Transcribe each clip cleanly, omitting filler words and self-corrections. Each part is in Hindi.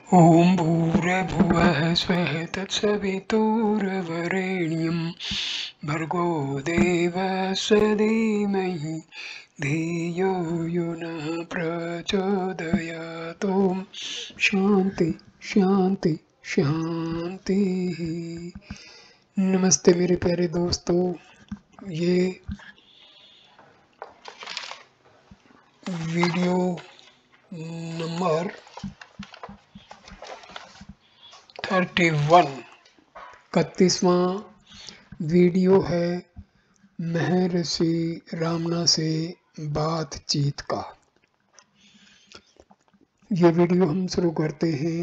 ॐ भूर्भुवः स्वः तत्सवितुर्वरेण्यं भर्गो देवस्य धीमहि धियो यो नः प्रचोदयात्। ॐ शांति शांति शांति। नमस्ते मेरे प्यारे दोस्तों, ये वीडियो नंबर 31 31वां वीडियो है महर्षि रामना से बातचीत का। ये वीडियो हम शुरू करते हैं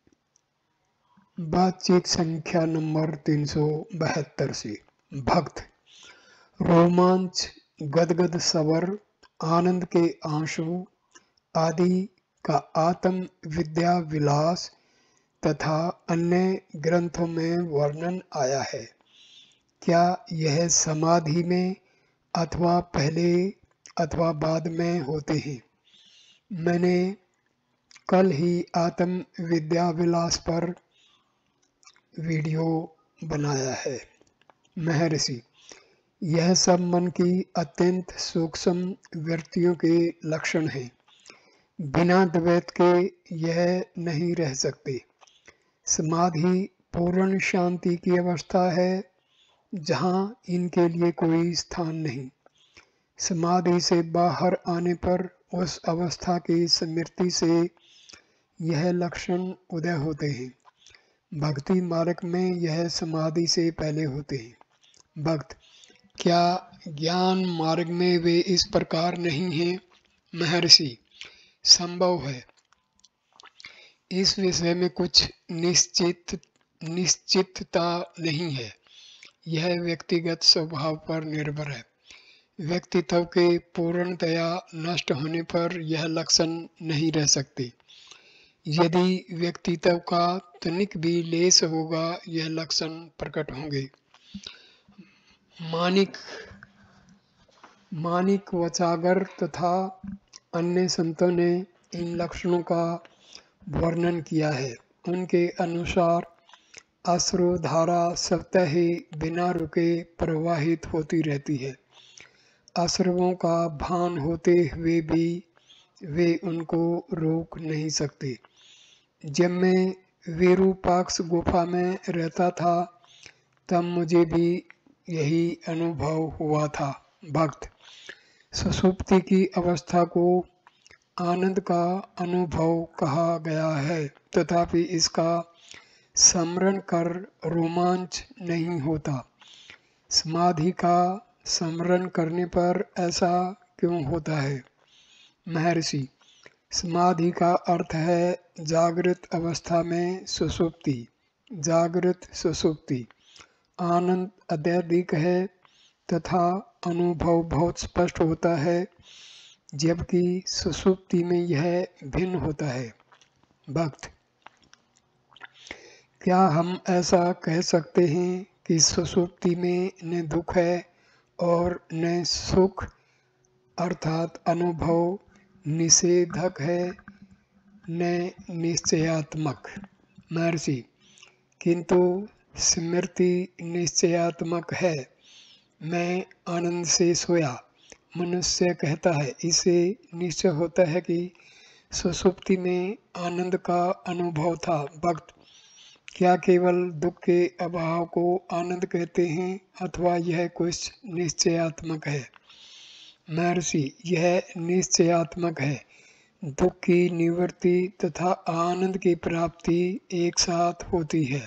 बातचीत संख्या नंबर 372 से। भक्त रोमांच, गदगद स्वर, आनंद के आंसू आदि का आत्म विद्या विलास तथा अन्य ग्रंथों में वर्णन आया है। क्या यह समाधि में अथवा पहले अथवा बाद में होते हैं? मैंने कल ही आत्म विद्या विलास पर वीडियो बनाया है। महर्षि, यह सब मन की अत्यंत सूक्ष्म वृत्तियों के लक्षण हैं। बिना द्वैत के यह नहीं रह सकते। समाधि पूर्ण शांति की अवस्था है जहाँ इनके लिए कोई स्थान नहीं। समाधि से बाहर आने पर उस अवस्था की स्मृति से यह लक्षण उदय होते हैं। भक्ति मार्ग में यह समाधि से पहले होते हैं। भक्त, क्या ज्ञान मार्ग में वे इस प्रकार नहीं हैं? महर्षि, संभव है। इस विषय में कुछ निश्चितता नहीं है। यह व्यक्तिगत स्वभाव पर निर्भर है। व्यक्तित्व के पूर्णतया नष्ट होने पर यह लक्षण नहीं रह सकते। यदि व्यक्तित्व का तनिक भी लेस होगा, यह लक्षण प्रकट होंगे। मानिक वचागर तथा अन्य संतों ने इन लक्षणों का वर्णन किया है। उनके अनुसार अश्रुधारा स्वतः ही बिना रुके प्रवाहित होती रहती है। अश्रुओं का भान होते हुए भी वे उनको रोक नहीं सकते। जब मैं विरूपाक्ष गुफा में रहता था तब मुझे भी यही अनुभव हुआ था। भक्त, सुषुप्ति की अवस्था को आनंद का अनुभव कहा गया है, तथापि इसका स्मरण कर रोमांच नहीं होता। समाधि का स्मरण करने पर ऐसा क्यों होता है? महर्षि, समाधि का अर्थ है जागृत अवस्था में सुषुप्ति। जागृत सुषुप्ति आनंद अत्यधिक है तथा अनुभव बहुत स्पष्ट होता है, जबकि सुषुप्ति में यह भिन्न होता है। भक्त, क्या हम ऐसा कह सकते हैं कि सुषुप्ति में न दुख है और न सुख, अर्थात अनुभव निषेधक है न निश्चयात्मक? महर्षि, किंतु स्मृति निश्चयात्मक है। मैं आनंद से सोया, मनुष्य कहता है, इससे निश्चय होता है कि सुषुप्ति में आनंद का अनुभव था। भक्त, क्या केवल दुख के अभाव को आनंद कहते हैं अथवा यह कुछ निश्चयात्मक है? महर्षि, यह निश्चयात्मक है। दुख की निवृत्ति तथा आनंद की प्राप्ति एक साथ होती है।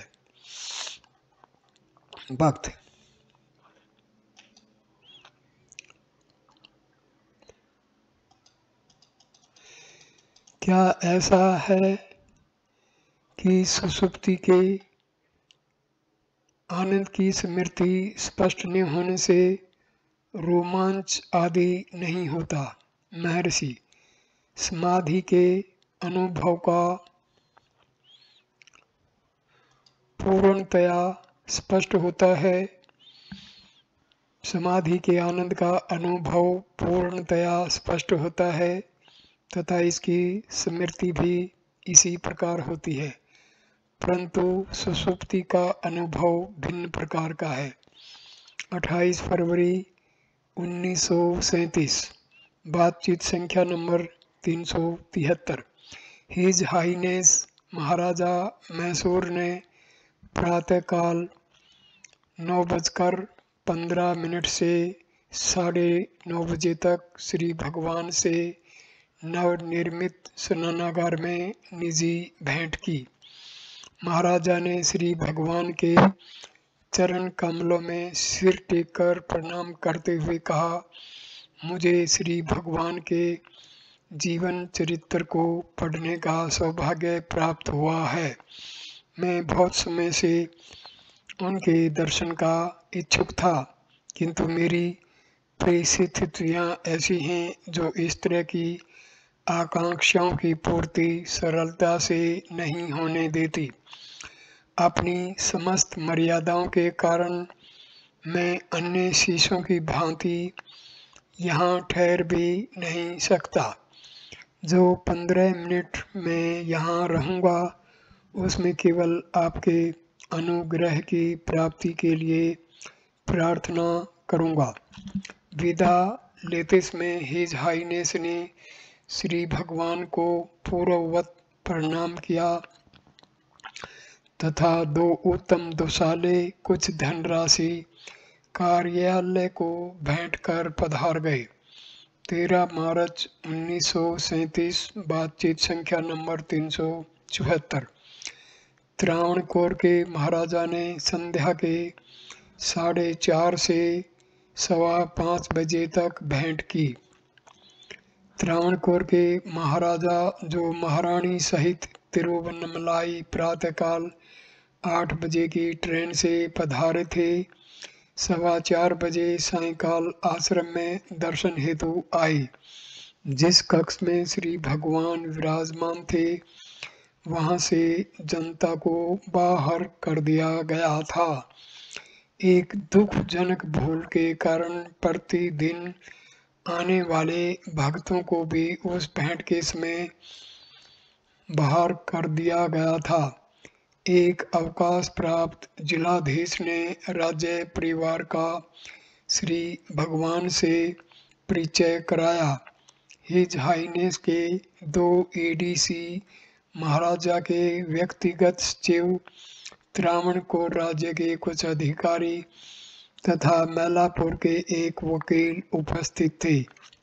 भक्त, क्या ऐसा है कि सुषुप्ति के आनंद की स्मृति स्पष्ट न होने से रोमांच आदि नहीं होता? महर्षि, समाधि के अनुभव का पूर्णतया स्पष्ट होता है। समाधि के आनंद का अनुभव पूर्णतया स्पष्ट होता है तथा इसकी स्मृति भी इसी प्रकार होती है, परंतु सुषुप्ति का अनुभव भिन्न प्रकार का है। 28 फरवरी 1937, बातचीत संख्या number 373। His highness maharaja Mysore ने प्रातःकाल 9:15 से 9:30 बजे तक श्री भगवान से नवनिर्मित स्नानागार में निजी भेंट की। महाराजा ने श्री भगवान के चरण कमलों में सिर टेककर प्रणाम करते हुए कहा, मुझे श्री भगवान के जीवन चरित्र को पढ़ने का सौभाग्य प्राप्त हुआ है। मैं बहुत समय से उनके दर्शन का इच्छुक था, किंतु मेरी परिस्थितियाँ ऐसी हैं जो इस तरह की आकांक्षाओं की पूर्ति सरलता से नहीं होने देती। अपनी समस्त मर्यादाओं के कारण मैं अन्य शिष्यों की भांति यहाँ ठहर भी नहीं सकता। जो 15 मिनट में यहाँ रहूँगा उसमें केवल आपके अनुग्रह की प्राप्ति के लिए प्रार्थना करूँगा। विदा लेते समय हिज हाईनेस ने श्री भगवान को पूर्ववत प्रणाम किया तथा 2 उत्तम दुशाले कुछ धनराशि कार्यालय को भेंट कर पधार गए। 13 मार्च 1937, बातचीत संख्या नंबर 374। त्रावणकोर के महाराजा ने संध्या के 4:30 से 5:15 बजे तक भेंट की। त्रावणकोर के महाराजा जो महारानी सहित तिरुवन्नमलाई प्रातःकाल 8 बजे की ट्रेन से पधारे थे, 4:15 बजे सायंकाल आश्रम में दर्शन हेतु आए। जिस कक्ष में श्री भगवान विराजमान थे वहां से जनता को बाहर कर दिया गया था। एक दुखजनक भूल के कारण प्रतिदिन आने वाले भक्तों को भी उस भेंट के समय बाहर कर दिया गया था। एक अवकाश प्राप्त जिलाधीश ने राज्य परिवार का श्री भगवान से परिचय कराया। हिज हाईनेस के 2 एडीसी, महाराजा के व्यक्तिगत सचिव, त्रावणकोर राज्य के कुछ अधिकारी तथा मैलापुर के एक वकील उपस्थित थे।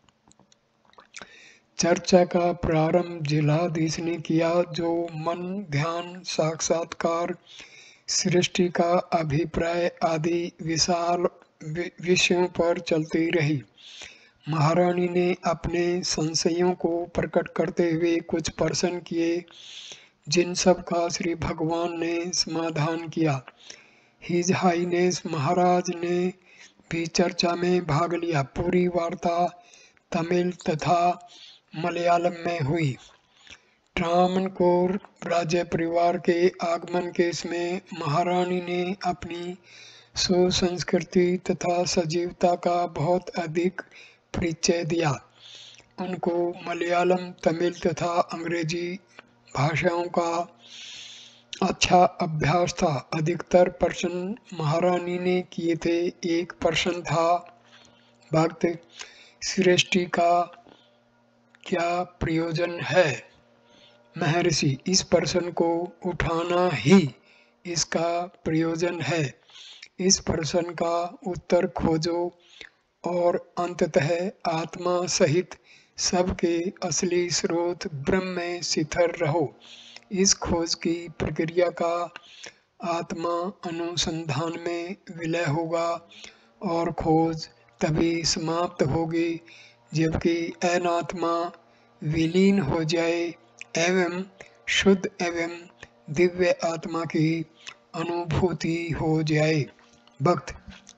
चर्चा का प्रारंभ जिलाधीश ने किया, जो मन, ध्यान, साक्षात्कार, सृष्टि का अभिप्राय आदि विशाल विषयों पर चलती रही। महारानी ने अपने संशयों को प्रकट करते हुए कुछ प्रश्न किए, जिन सब का श्री भगवान ने समाधान किया। हिज हाईनेस महाराज ने भी चर्चा में भाग लिया। पूरी वार्ता तमिल तथा मलयालम में हुई। त्रावणकोर राज्य परिवार के आगमन के समय महारानी ने अपनी सुसंस्कृति तथा सजीवता का बहुत अधिक परिचय दिया। उनको मलयालम, तमिल तथा अंग्रेजी भाषाओं का अच्छा अभ्यास था। अधिकतर प्रश्न महारानी ने किए थे। एक प्रश्न था, भक्त सृष्टि का क्या प्रयोजन है? महर्षि, इस प्रश्न को उठाना ही इसका प्रयोजन है। इस प्रश्न का उत्तर खोजो और अंततः आत्मा सहित सबके असली स्रोत ब्रह्म में स्थिर रहो। इस खोज की प्रक्रिया का आत्मा अनुसंधान में विलय होगा और खोज तभी समाप्त होगी जबकि अनात्मा विलीन हो जाए एवं शुद्ध एवं दिव्य आत्मा की अनुभूति हो जाए। भक्त,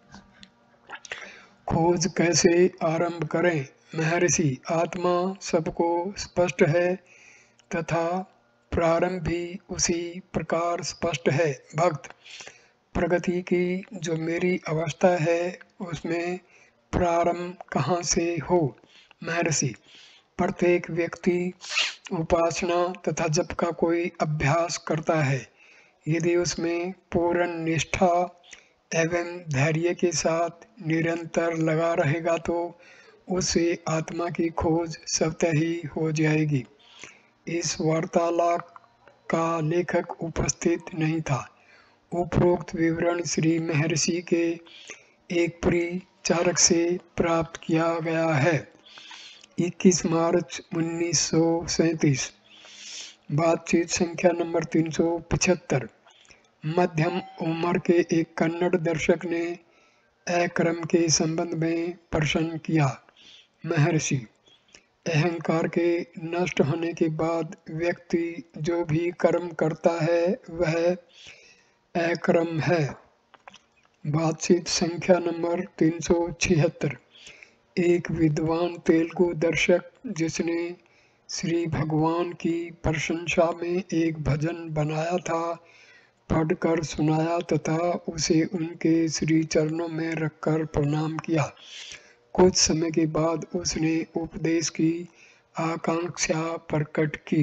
खोज कैसे आरंभ करें? महर्षि, आत्मा सबको स्पष्ट है तथा प्रारंभ भी उसी प्रकार स्पष्ट है। भक्त, प्रगति की जो मेरी अवस्था है उसमें प्रारंभ कहाँ से हो? महर्षि, प्रत्येक व्यक्ति उपासना तथा जप का कोई अभ्यास करता है, यदि उसमें पूर्ण निष्ठा एवं धैर्य के साथ निरंतर लगा रहेगा तो उसे आत्मा की खोज स्वतः ही हो जाएगी। इस वार्तालाप का लेखक उपस्थित नहीं था। उपरोक्त विवरण श्री महर्षि के एक परिचारक से प्राप्त किया गया है। 21 मार्च 1937। बातचीत संख्या नंबर 375। मध्यम उम्र के एक कन्नड़ दर्शक ने अक्रम के संबंध में प्रश्न किया। महर्षि, अहंकार के नष्ट होने के बाद व्यक्ति जो भी कर्म करता है वह अक्रम है। बातचीत संख्या नंबर 376। एक विद्वान तेलुगु दर्शक जिसने श्री भगवान की प्रशंसा में एक भजन बनाया था, पढ़कर सुनाया तथा उसे उनके श्री चरणों में रखकर प्रणाम किया। कुछ समय के बाद उसने उपदेश की आकांक्षा प्रकट की।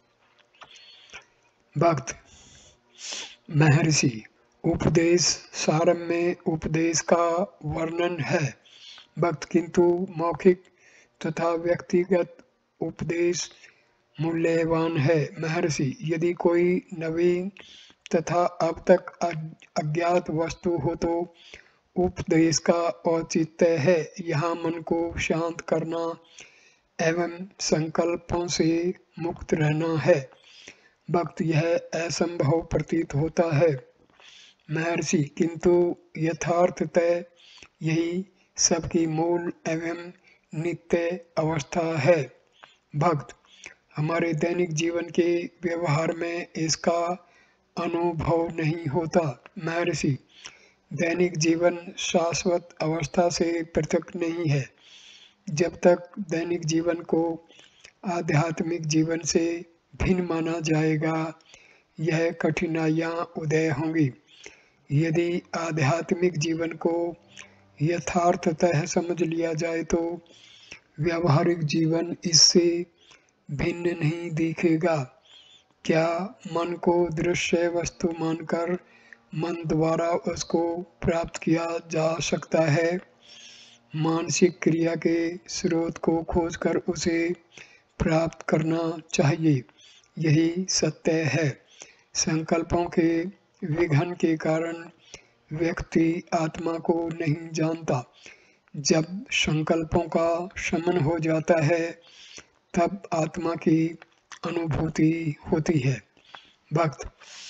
भक्त, महर्षि, उपदेश सारम में उपदेश का वर्णन है। भक्त, किंतु मौखिक तथा व्यक्तिगत उपदेश मूल्यवान है। महर्षि, यदि कोई नवीन तथा अब तक अज्ञात वस्तु हो तो उपदेश का औचित्य है। यहाँ मन को शांत करना एवं संकल्पों से मुक्त रहना है। भक्त, यह असंभव प्रतीत होता है। महर्षि, किंतु यथार्थतः यही सबकी मूल एवं नित्य अवस्था है। भक्त, हमारे दैनिक जीवन के व्यवहार में इसका अनुभव नहीं होता। महर्षि, दैनिक जीवन शाश्वत अवस्था से पृथक नहीं है। जब तक दैनिक जीवन को आध्यात्मिक जीवन से भिन्न माना जाएगा, यह कठिनाइयाँ उदय होंगी। यदि आध्यात्मिक जीवन को यथार्थतः समझ लिया जाए तो व्यावहारिक जीवन इससे भिन्न नहीं दिखेगा। क्या मन को दृश्य वस्तु मानकर मन द्वारा उसको प्राप्त किया जा सकता है? मानसिक क्रिया के स्रोत को खोजकर उसे प्राप्त करना चाहिए, यही सत्य है। संकल्पों के विघन के कारण व्यक्ति आत्मा को नहीं जानता। जब संकल्पों का शमन हो जाता है तब आत्मा की अनुभूति होती है। भक्त,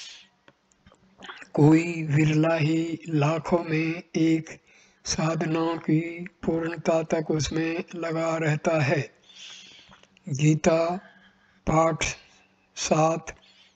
कोई विरला ही लाखों में एक साधना की पूर्णता तक उसमें लगा रहता है। गीता पाठ 7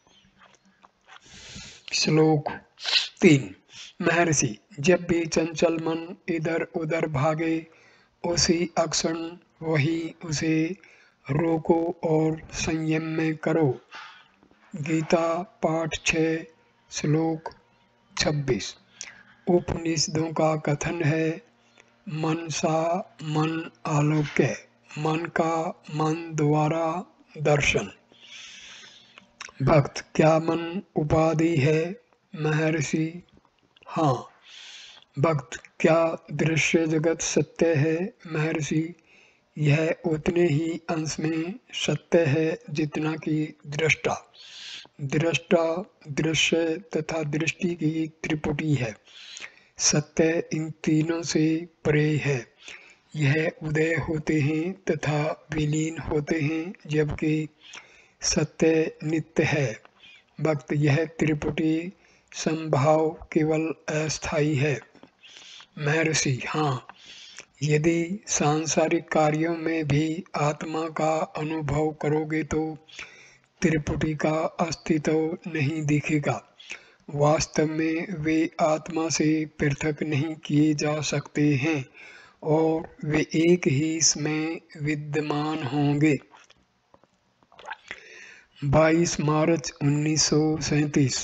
श्लोक 3। महर्षि, जब भी चंचल मन इधर उधर भागे उसी अक्षण वही उसे रोको और संयम में करो। गीता पाठ 6 श्लोक 26। उपनिषदों का कथन है, मन सा मन आलोक्य, मन का मन द्वारा दर्शन। भक्त, क्या मन उपाधि है? महर्षि, हाँ। भक्त, क्या दृश्य जगत सत्य है? महर्षि, यह उतने ही अंश में सत्य है जितना कि दृष्टा। दृष्टा, दृश्य तथा दृष्टि की त्रिपुटी है। सत्य इन तीनों से परे है। यह उदय होते हैं तथा विलीन होते हैं, जबकि सत्य नित्य है। भक्त, यह त्रिपुटी संभाव केवल अस्थायी है। महर्षि, हाँ। यदि सांसारिक कार्यों में भी आत्मा का अनुभव करोगे तो त्रिपुटी का अस्तित्व नहीं दिखेगा। वास्तव में वे आत्मा से पृथक नहीं किए जा सकते हैं और वे एक ही इसमें विद्यमान होंगे। 22 मार्च 1937।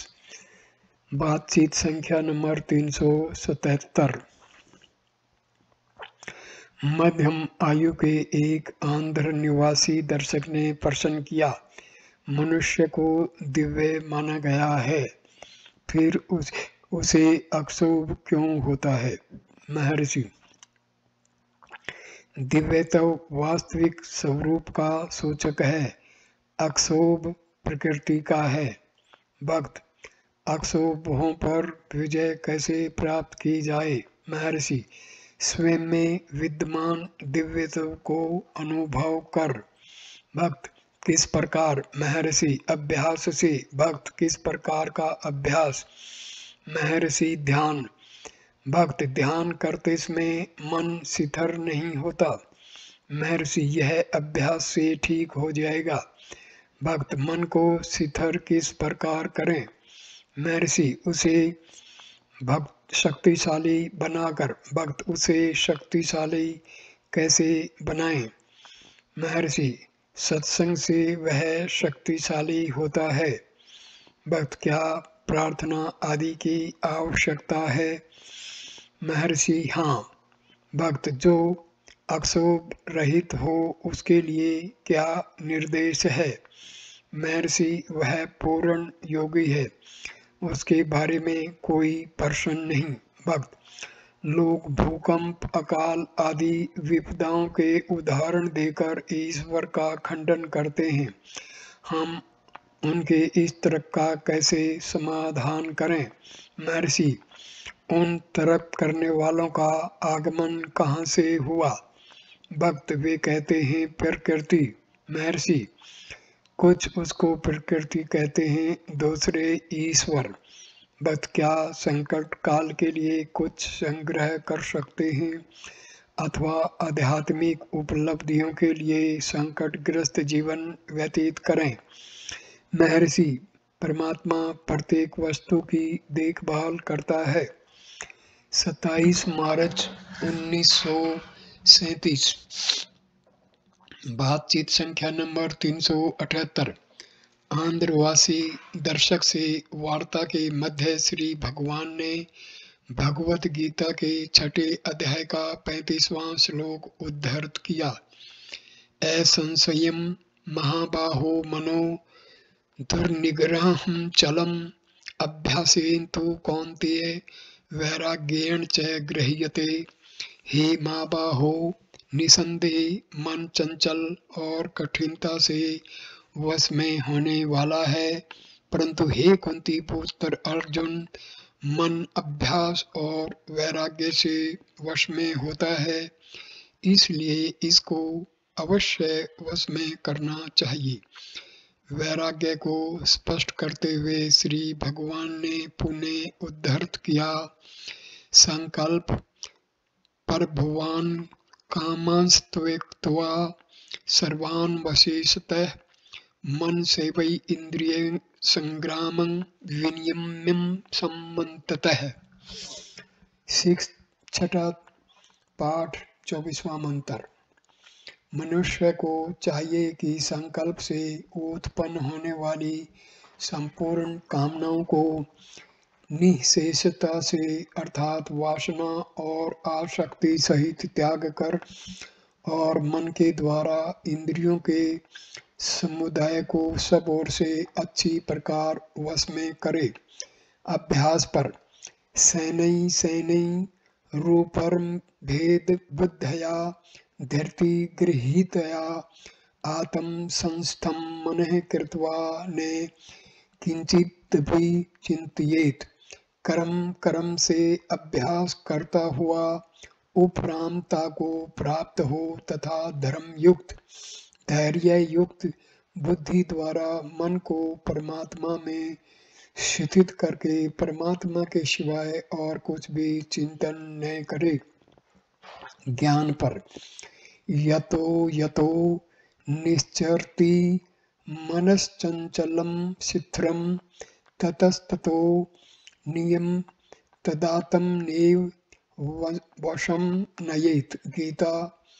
बातचीत संख्या नंबर 377। मध्यम आयु के एक आंध्र निवासी दर्शक ने प्रश्न किया, मनुष्य को दिव्य माना गया है, फिर उसे अशुभ क्यों होता है? महर्षि, दिव्य तो वास्तविक स्वरूप का सूचक है, अक्षोभ प्रकृति का है। भक्त, अक्षोभों पर विजय कैसे प्राप्त की जाए? महर्षि, स्वयं में विद्यमान दिव्यत्व को अनुभव कर। भक्त, किस प्रकार? महर्षि, अभ्यास से। भक्त, किस प्रकार का अभ्यास? महर्षि, ध्यान। भक्त, ध्यान करते समय मन शिथिल नहीं होता? महर्षि, यह अभ्यास से ठीक हो जाएगा। भक्त, मन को शिथिल किस प्रकार करें? महर्षि, उसे भक्त शक्तिशाली बनाकर। भक्त, उसे शक्तिशाली कैसे बनाएं? महर्षि, सत्संग से वह शक्तिशाली होता है। भक्त, क्या प्रार्थना आदि की आवश्यकता है? महर्षि, हाँ। भक्त, जो अक्षोभ रहित हो उसके लिए क्या निर्देश है? महर्षि, वह पूर्ण योगी है, उसके बारे में कोई प्रश्न नहीं। भक्त, लोग भूकंप, अकाल आदि विपदाओं के उदाहरण देकर ईश्वर का खंडन करते हैं, हम उनके इस तर्क का कैसे समाधान करें? महर्षि, उन तर्क करने वालों का आगमन कहाँ से हुआ? भक्त, वे कहते हैं प्रकृति। महर्षि, कुछ उसको प्रकृति कहते हैं, दूसरे ईश्वर। भक्त, क्या संकट काल के लिए कुछ संग्रह कर सकते हैं अथवा आध्यात्मिक उपलब्धियों के लिए संकटग्रस्त जीवन व्यतीत करें? महर्षि, परमात्मा प्रत्येक वस्तु की देखभाल करता है। 27 मार्च 1937। बातचीत संख्या नंबर 378। आंध्रवासी दर्शक से वार्ता के मध्य श्री भगवान ने भगवत गीता के 6 अध्याय का 35वां श्लोक उद्धृत किया। असंशयम महाबाहो मनो दुर्निग्रहं चलम अभ्यासेन तु कौन्तेय वैराग्येण च गृह्यते। हे महाबाहो, निसंदेह मन चंचल और कठिनता से वश में होने वाला है, परंतु हे कुंती पुत्र अर्जुन, मन अभ्यास और वैराग्य से वश में होता है, इसलिए इसको अवश्य वश में करना चाहिए। वैराग्य को स्पष्ट करते हुए श्री भगवान ने पुनः उद्धृत किया, संकल्प प्रभुवान कामांस्त्वक्त्वा सर्वान् वशेषतः मन सेवै इंद्रिय संग्रामं विनियम्यं सम्मततः। 6 पाठ 24वां मंत्र। मनुष्य को चाहिए कि संकल्प से उत्पन्न होने वाली संपूर्ण कामनाओं को निःशेषता से अर्थात वासना और आसक्ति सहित त्याग कर और मन के द्वारा इंद्रियों के समुदाय को सब ओर से अच्छी प्रकार वश में करे। अभ्यास पर सैनै सैनै रूपरम भेद बुद्धया धरती गृहीतया आत्म संस्थम मनः कृत्वा ने किंचित भी चिंतियेत। कर्म कर्म से अभ्यास करता हुआ उपरामता को प्राप्त हो तथा धर्म युक्त धैर्य युक्त बुद्धि द्वारा मन को परमात्मा में स्थित करके परमात्मा के सिवाय और कुछ भी चिंतन न करे। ज्ञान पर यतो यतो निश्चरति मनश्चंचलम शिथिरम ततस्ततो नियम तदातम नेव वशम नयेत। गीता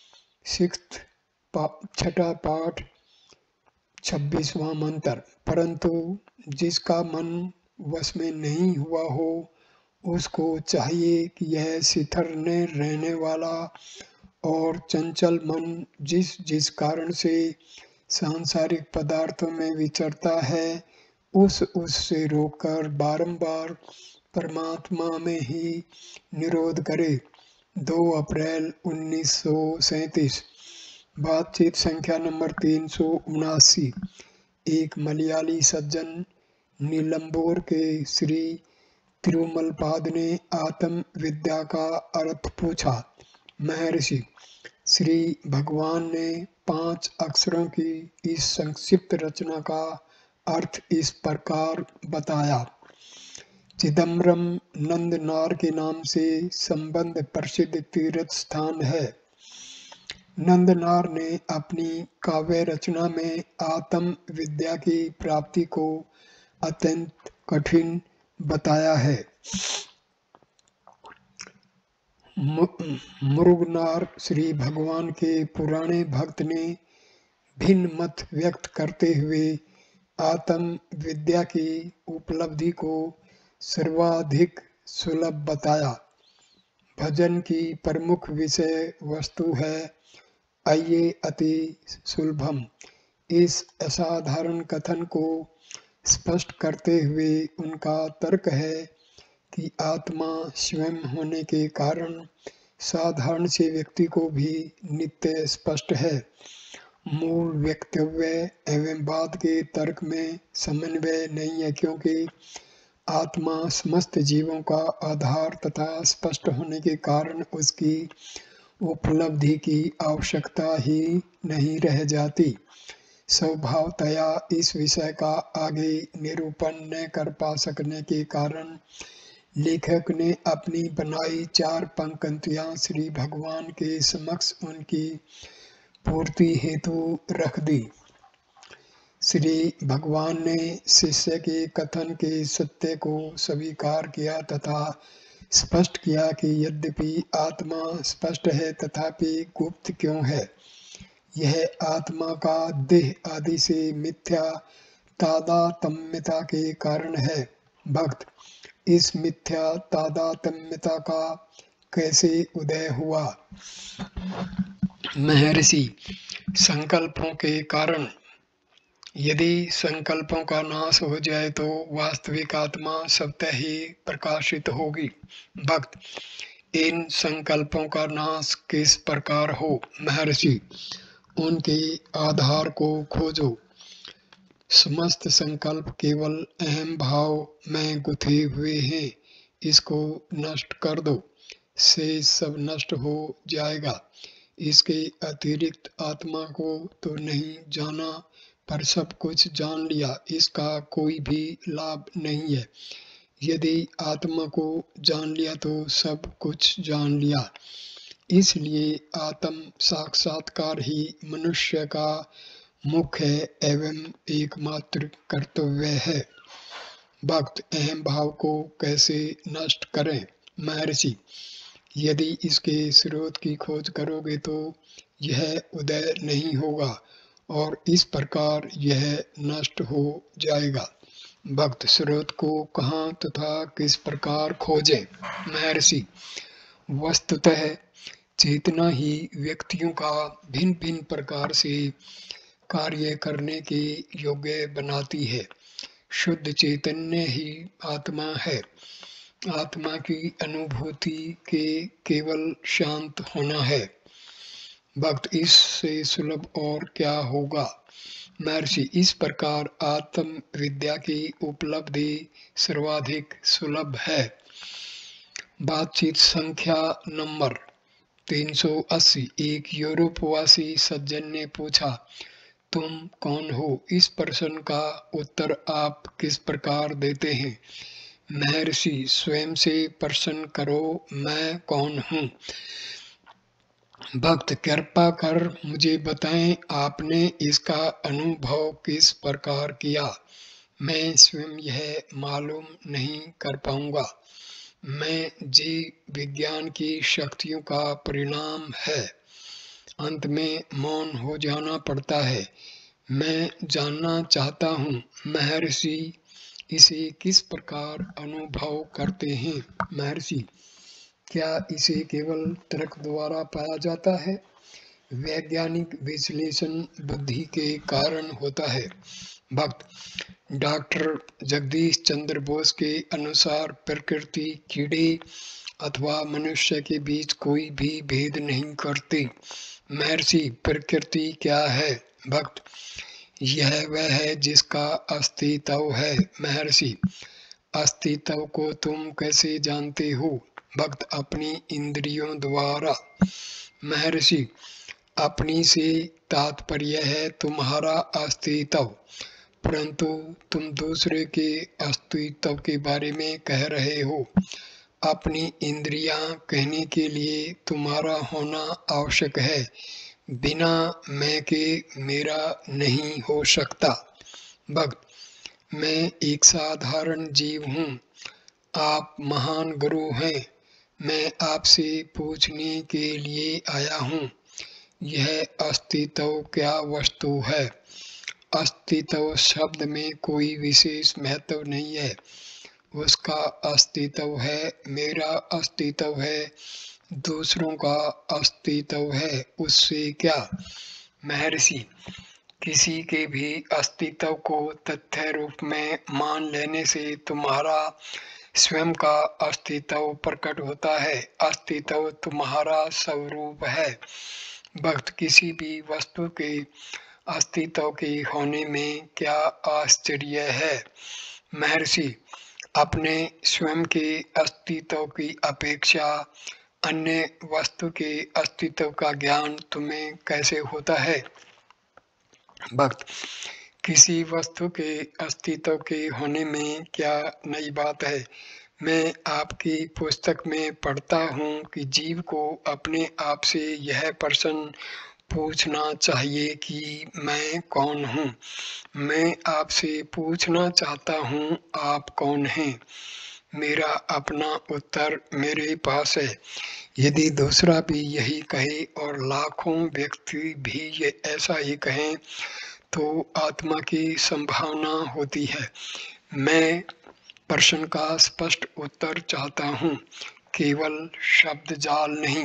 6 पाठ 26वां मंत्र। परंतु जिसका मन वश में नहीं हुआ हो उसको चाहिए कि यह शिथिल न रहने वाला और चंचल मन जिस जिस कारण से सांसारिक पदार्थों में विचरता है, उससे रोककर बारंबार परमात्मा में ही निरोध करे। 2 अप्रैल 1937। बातचीत संख्या नंबर 379। एक मलयाली सज्जन नीलम्बोर के श्री तिरुमलपाद ने आत्म विद्या का अर्थ पूछा। महर्षि, श्री भगवान ने 5 अक्षरों की इस संक्षिप्त रचना का अर्थ इस प्रकार बताया। चिदम्बरम नंदनार के नाम से संबंध प्रसिद्ध तीर्थ स्थान है। नंदनार ने अपनी काव्य रचना में आत्म विद्या की प्राप्ति को अत्यंत कठिन बताया है। मुरुगनार श्री भगवान के पुराने भक्त ने भिन्न मत व्यक्त करते हुए आत्म विद्या की उपलब्धि को सर्वाधिक सुलभ बताया। भजन की प्रमुख विषय वस्तु है आइए अति सुलभम। इस असाधारण कथन को स्पष्ट करते हुए उनका तर्क है कि आत्मा स्वयं होने के कारण साधारण से व्यक्ति को भी नित्य स्पष्ट है। मूल वक्तव्य एवं बाद के तर्क में समन्वय नहीं है, क्योंकि आत्मा समस्त जीवों का आधार तथा स्पष्ट होने के कारण उसकी उपलब्धि की आवश्यकता ही नहीं रह जाती। स्वभावतया इस विषय का आगे निरूपण न कर पा सकने के कारण लेखक ने अपनी बनाई 4 पंक्तियां श्री भगवान के समक्ष उनकी पूर्ति हेतु रख दी। श्री भगवान ने शिष्य के कथन के सत्य को स्वीकार किया तथा स्पष्ट किया कि यद्यपि आत्मा स्पष्ट है तथापि गुप्त क्यों है। यह आत्मा का देह आदि से मिथ्या तादात्म्यता के कारण है। भक्त, इस मिथ्या तादात्म्यता का कैसे उदय हुआ। महर्षि, संकल्पों के कारण। यदि संकल्पों का नाश हो जाए तो वास्तविक आत्मा स्वतः ही प्रकाशित होगी। भक्त, इन संकल्पों का नाश किस प्रकार हो। महर्षि, उनके आधार को खोजो। समस्त संकल्प केवल अहम भाव में गुथे हुए हैं, इसको नष्ट कर दो, से सब नष्ट हो जाएगा। इसके अतिरिक्त आत्मा को तो नहीं जाना, पर सब कुछ जान लिया, इसका कोई भी लाभ नहीं है। यदि आत्मा को जान लिया तो सब कुछ जान लिया। इसलिए आत्म साक्षात्कार ही मनुष्य का मुख्य एवं एकमात्र कर्तव्य है। भक्त, अहम भाव को कैसे नष्ट करें। महर्षि, यदि इसके स्रोत की खोज करोगे तो यह उदय नहीं होगा और इस प्रकार यह नष्ट हो जाएगा। भक्त, स्रोत को कहाँ तथा किस प्रकार खोजें। महर्षि, वस्तुतः चेतना ही व्यक्तियों का भिन्न भिन्न प्रकार से कार्य करने के योग्य बनाती है। शुद्ध चैतन्य ही आत्मा है। आत्मा की अनुभूति के केवल शांत होना है। भक्त, इससे सुलभ और क्या होगा। महर्षि, इस प्रकार आत्म विद्या की उपलब्धि सर्वाधिक सुलभ है। बातचीत संख्या नंबर 380। एक यूरोपवासी सज्जन ने पूछा, तुम कौन हो। इस प्रश्न का उत्तर आप किस प्रकार देते हैं। महर्षि, स्वयं से प्रश्न करो, मैं कौन हूँ। भक्त, कृपा कर मुझे बताएं, आपने इसका अनुभव किस प्रकार किया। मैं स्वयं यह मालूम नहीं कर पाऊंगा। मैं जीव विज्ञान की शक्तियों का परिणाम है। अंत में मौन हो जाना पड़ता है। मैं जानना चाहता हूँ, महर्षि इसे किस प्रकार अनुभव करते हैं। महर्षि, क्या इसे केवल तर्क द्वारा पाया जाता है? वैज्ञानिक विश्लेषण बुद्धि के कारण होता है। भक्त डॉक्टर जगदीश चंद्र बोस के अनुसार प्रकृति कीड़े अथवा मनुष्य के बीच कोई भी भेद नहीं करती। महर्षि, प्रकृति क्या है? भक्त, यह वह है जिसका अस्तित्व है। महर्षि, अस्तित्व को तुम कैसे जानते हो? भक्त, अपनी इंद्रियों द्वारा। महर्षि, अपनी से तात्पर्य है तुम्हारा अस्तित्व, परंतु तुम दूसरे के अस्तित्व के बारे में कह रहे हो। अपनी इंद्रियां कहने के लिए तुम्हारा होना आवश्यक है। बिना मैं के मेरा नहीं हो सकता। भक्त, मैं एक साधारण जीव हूँ, आप महान गुरु हैं। मैं आपसे पूछने के लिए आया हूँ, यह अस्तित्व क्या वस्तु है? अस्तित्व शब्द में कोई विशेष महत्व नहीं है। उसका अस्तित्व है, मेरा अस्तित्व है, दूसरों का अस्तित्व है, उससे क्या? महर्षि, किसी के भी अस्तित्व को तथ्य रूप में मान लेने से तुम्हारा स्वयं का अस्तित्व प्रकट होता है। अस्तित्व तुम्हारा स्वरूप है। भक्त, किसी भी वस्तु के अस्तित्व के होने में क्या आश्चर्य है? महर्षि, अपने स्वयं के अस्तित्व की अपेक्षा अन्य वस्तु के अस्तित्व का ज्ञान तुम्हें कैसे होता है? भक्त, किसी वस्तु के अस्तित्व के होने में क्या नई बात है? मैं आपकी पुस्तक में पढ़ता हूँ कि जीव को अपने आप से यह प्रश्न पूछना चाहिए कि मैं कौन हूँ। मैं आपसे पूछना चाहता हूँ, आप कौन हैं? मेरा अपना उत्तर मेरे पास है। यदि दूसरा भी यही कहे और लाखों व्यक्ति भी ये ऐसा ही कहें तो आत्मा की संभावना होती है। मैं प्रश्न का स्पष्ट उत्तर चाहता हूँ, केवल शब्द जाल नहीं।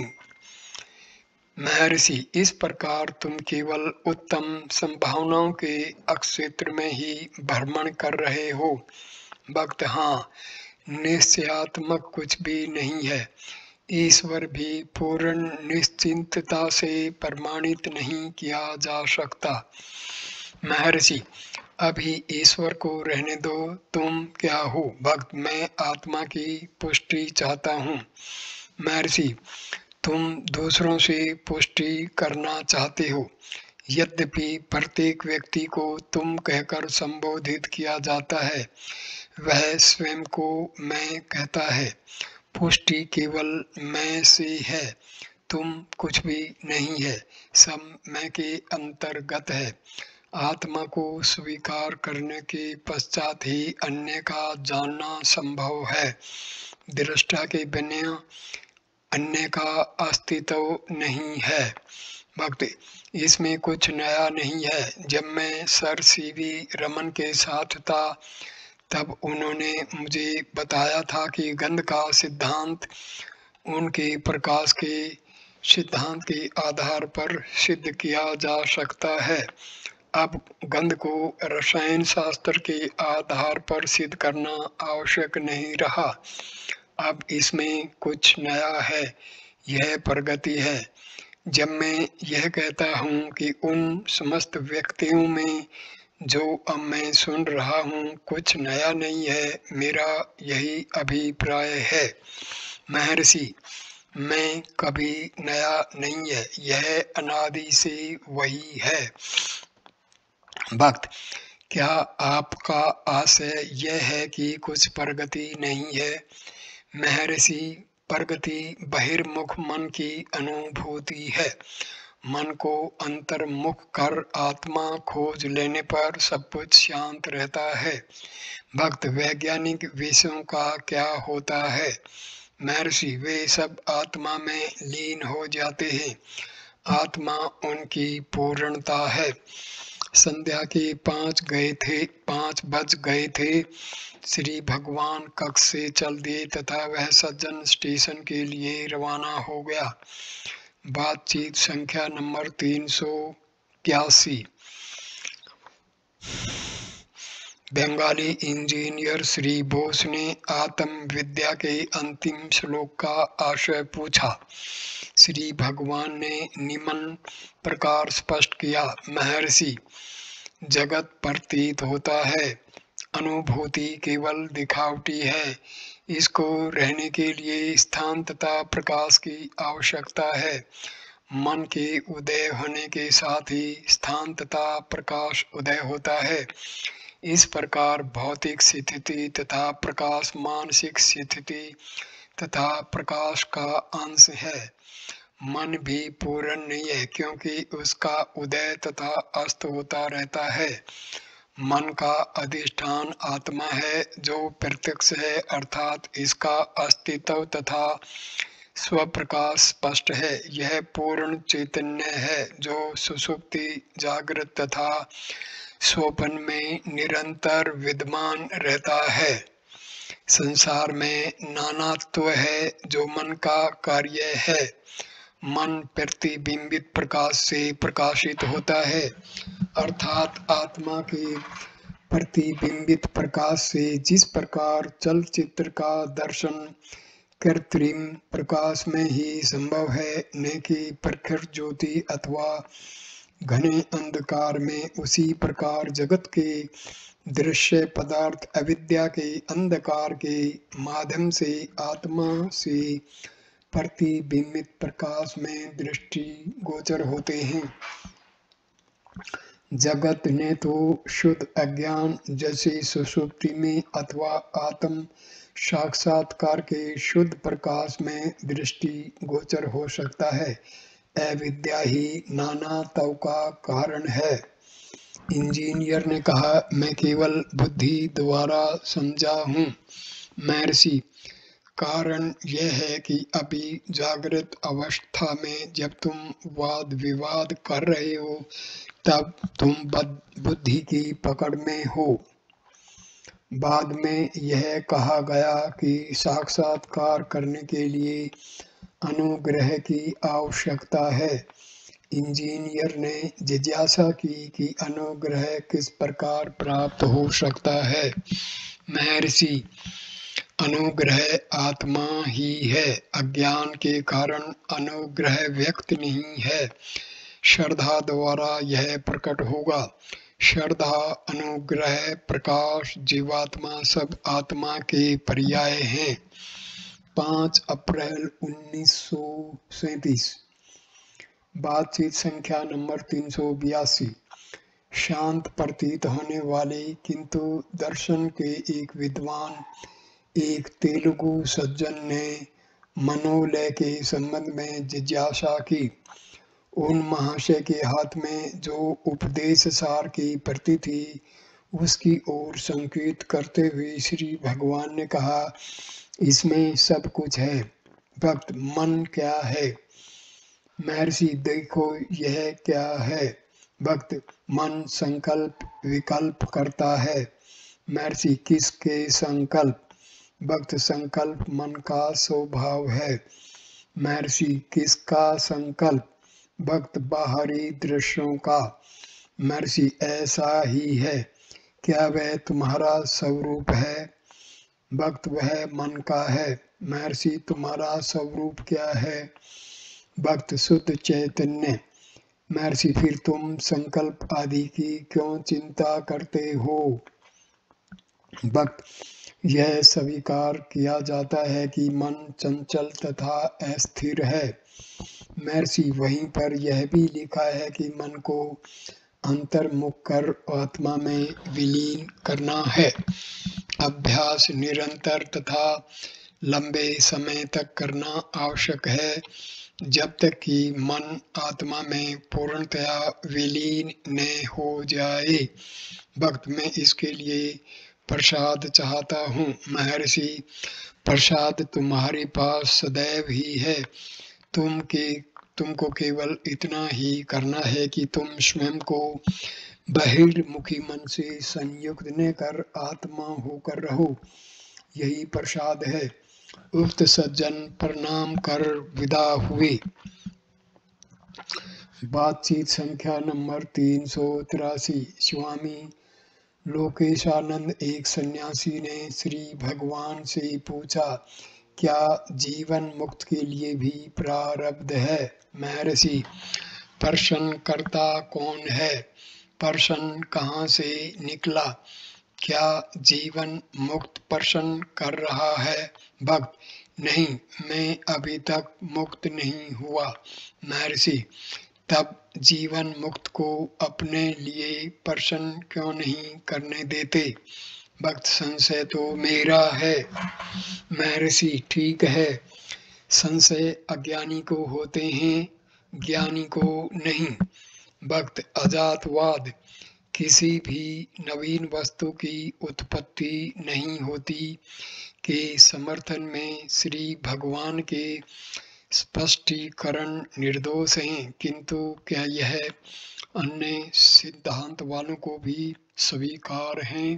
महर्षि, इस प्रकार तुम केवल उत्तम संभावनाओं के अक्षेत्र में ही भ्रमण कर रहे हो। भक्त, हाँ, निश्चयात्मक कुछ भी नहीं है। ईश्वर भी पूर्ण निश्चिंतता से प्रमाणित नहीं किया जा सकता। महर्षि, अभी ईश्वर को रहने दो, तुम क्या हो? भक्त, मैं आत्मा की पुष्टि चाहता हूँ। महर्षि, तुम दूसरों से पुष्टि करना चाहते हो। यद्यपि प्रत्येक व्यक्ति को तुम कहकर संबोधित किया जाता है, वह स्वयं को मैं कहता है। पुष्टि केवल मैं से है, तुम कुछ भी नहीं है, सब मैं के अंतर्गत है। आत्मा को स्वीकार करने के पश्चात ही अन्य का जानना संभव है। दृष्टा के बिना अन्य का अस्तित्व नहीं है। भक्त, इसमें कुछ नया नहीं है। जब मैं सर सीवी रमन के साथ था तब उन्होंने मुझे बताया था कि गंध का सिद्धांत उनके प्रकाश के सिद्धांत के आधार पर सिद्ध किया जा सकता है। अब गंध को रसायन शास्त्र के आधार पर सिद्ध करना आवश्यक नहीं रहा। अब इसमें कुछ नया है, यह प्रगति है। जब मैं यह कहता हूँ कि उन समस्त व्यक्तियों में जो अब मैं सुन रहा हूँ कुछ नया नहीं है, मेरा यही अभिप्राय है। महर्षि, मैं कभी नया नहीं है, यह अनादि से वही है। भक्त, क्या आपका आशय यह है कि कुछ प्रगति नहीं है? महर्षि, प्रगति बहिर्मुख मन की अनुभूति है। मन को अंतर्मुख कर आत्मा खोज लेने पर सब कुछ शांत रहता है। भक्त, वैज्ञानिक विषयों का क्या होता है? महर्षि, वे सब आत्मा में लीन हो जाते हैं। आत्मा उनकी पूर्णता है। संध्या के 5 बज गए थे। श्री भगवान कक्ष से चल दिए तथा वह सज्जन स्टेशन के लिए रवाना हो गया। बातचीत संख्या नंबर 381। बंगाली इंजीनियर श्री बोस ने आत्म विद्या के अंतिम श्लोक का आशय पूछा। श्री भगवान ने निम्न प्रकार स्पष्ट किया। महर्षि, जगत प्रतीत होता है, अनुभूति केवल दिखावटी है। इसको रहने के लिए स्थान तथा प्रकाश की आवश्यकता है। मन के उदय होने के साथ ही स्थान तथा प्रकाश उदय होता है। इस प्रकार भौतिक स्थिति तथा प्रकाश मानसिक स्थिति तथा प्रकाश का अंश है। मन भी पूर्ण नहीं है, क्योंकि उसका उदय तथा अस्त होता रहता है। मन का अधिष्ठान आत्मा है, जो प्रत्यक्ष है, अर्थात इसका अस्तित्व तथा स्वप्रकाश स्पष्ट है। यह पूर्ण चैतन्य है, जो सुषुप्ति, जागृत तथा स्वप्न में निरंतर विद्यमान रहता है। संसार में नानात्व है, जो मन का कार्य है। मन प्रतिबिंबित प्रकाश से प्रकाशित होता है, अर्थात आत्मा के प्रतिबिंबित प्रकाश से जिस प्रकार चलचित्र का दर्शन कृत्रिम प्रकाश में ही संभव है, न कि प्रखर ज्योति अथवा घने अंधकार में, उसी प्रकार जगत के दृश्य पदार्थ अविद्या के अंधकार के माध्यम से आत्मा से प्रतिबिंबित प्रकाश में दृष्टि गोचर होते हैं। जगत ने तो शुद्ध अज्ञान जैसे सुषुप्ति में अथवा आत्म साक्षात्कार के शुद्ध प्रकाश में दृष्टि गोचर हो सकता है। अविद्या ही नानात्व का कारण है। इंजीनियर ने कहा, मैं केवल बुद्धि द्वारा समझा हूँ। महर्षि, कारण यह है कि अभी जागृत अवस्था में जब तुम वाद विवाद कर रहे हो, तब तुम बुद्धि की पकड़ में हो। बाद में यह कहा गया कि साक्षात्कार करने के लिए अनुग्रह की आवश्यकता है। इंजीनियर ने जिज्ञासा की कि अनुग्रह किस प्रकार प्राप्त हो सकता है। महर्षि, अनुग्रह आत्मा ही है। अज्ञान के कारण अनुग्रह व्यक्त नहीं है। श्रद्धा द्वारा यह प्रकट होगा। श्रद्धा, अनुग्रह, प्रकाश, जीवात्मा सब आत्मा के पर्याय हैं। 5 अप्रैल 1937। बातचीत संख्या नंबर 382। शांत प्रतीत होने वाले किंतु दर्शन के एक विद्वान एक तेलुगु सज्जन ने मनोलय के संबंध में जिज्ञासा की। उन महाशय के हाथ में जो उपदेश सार की प्रति थी, उसकी ओर संकेत करते हुए श्री भगवान ने कहा, इसमें सब कुछ है। भक्त, मन क्या है? महर्षि, देखो यह क्या है? भक्त, मन संकल्प विकल्प करता है। महर्षि, किसके संकल्प? भक्त, संकल्प मन का स्वभाव है। महर्षि, किसका संकल्प? भक्त, बाहरी दृश्यों का। महर्षि, ऐसा ही है। क्या वह तुम्हारा स्वरूप है? भक्त, वह मन का है। महर्षि, तुम्हारा स्वरूप क्या है? भक्त, शुद्ध चैतन्य। महर्षि, फिर तुम संकल्प आदि की क्यों चिंता करते हो? भक्त, यह स्वीकार किया जाता है कि मन चंचल तथा अस्थिर है। महर्षि, वहीं पर यह भी लिखा है कि मन को अंतर्मुख कर आत्मा में विलीन करना है। अभ्यास निरंतर तथा लंबे समय तक करना आवश्यक है, जब तक कि मन आत्मा में पूर्णतया विलीन न हो जाए। भक्त, मैं इसके लिए प्रसाद चाहता हूँ। महर्षि, प्रसाद तुम्हारे पास सदैव ही है। तुमको केवल इतना ही करना है कि तुम स्वयं को बहिर्मुखी मन से संयुक्त न कर आत्मा होकर रहो, यही प्रसाद है। उक्त सज्जन प्रणाम कर विदा हुए। बातचीत संख्या नंबर 383। स्वामी लोकेशानंद, एक सन्यासी ने श्री भगवान से पूछा, क्या जीवन मुक्त के लिए भी प्रारब्ध है? महर्षि, प्रश्नकर्ता कौन है? प्रश्न कहाँ से निकला? क्या जीवन मुक्त प्रश्न कर रहा है? भक्त, नहीं, मैं अभी तक मुक्त नहीं हुआ। महर्षि, तब जीवन मुक्त को अपने लिए प्रश्न क्यों नहीं करने देते? भक्त, संशय तो मेरा है। महर्षि, ठीक है, संशय अज्ञानी को होते हैं, ज्ञानी को नहीं। भक्त, अजातवाद, किसी भी नवीन वस्तु की उत्पत्ति नहीं होती के समर्थन में श्री भगवान के स्पष्टीकरण निर्दोष हैं, किंतु क्या यह अन्य सिद्धांत वालों को भी स्वीकार हैं?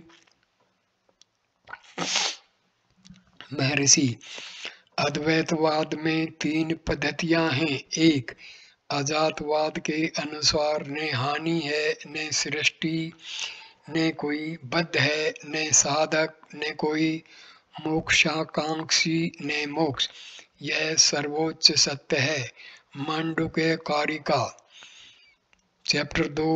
महर्षि, अद्वैतवाद में 3 पद्धतियां हैं। एक, अजातवाद के अनुसार न हानि है न सृष्टि, न कोई बद्ध है न साधक, न कोई मोक्षाकांक्षी न मोक्ष। यह सर्वोच्च सत्य है। मांडुक्य कारिका चैप्टर 2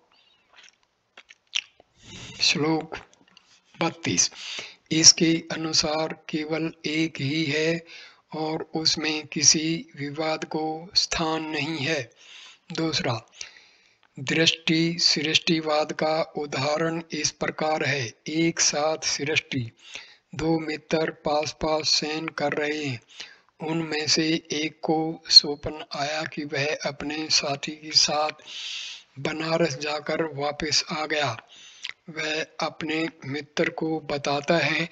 श्लोक 32। इसके अनुसार केवल एक ही है और उसमें किसी विवाद को स्थान नहीं है। दूसरा, दृष्टि सृष्टिवाद का उदाहरण इस प्रकार है। एक साथ सृष्टि, 2 मित्र पास पास शयन कर रहे हैं। उनमें से एक को स्वप्न आया कि वह अपने साथी के साथ बनारस जाकर वापस आ गया। वह अपने मित्र को बताता है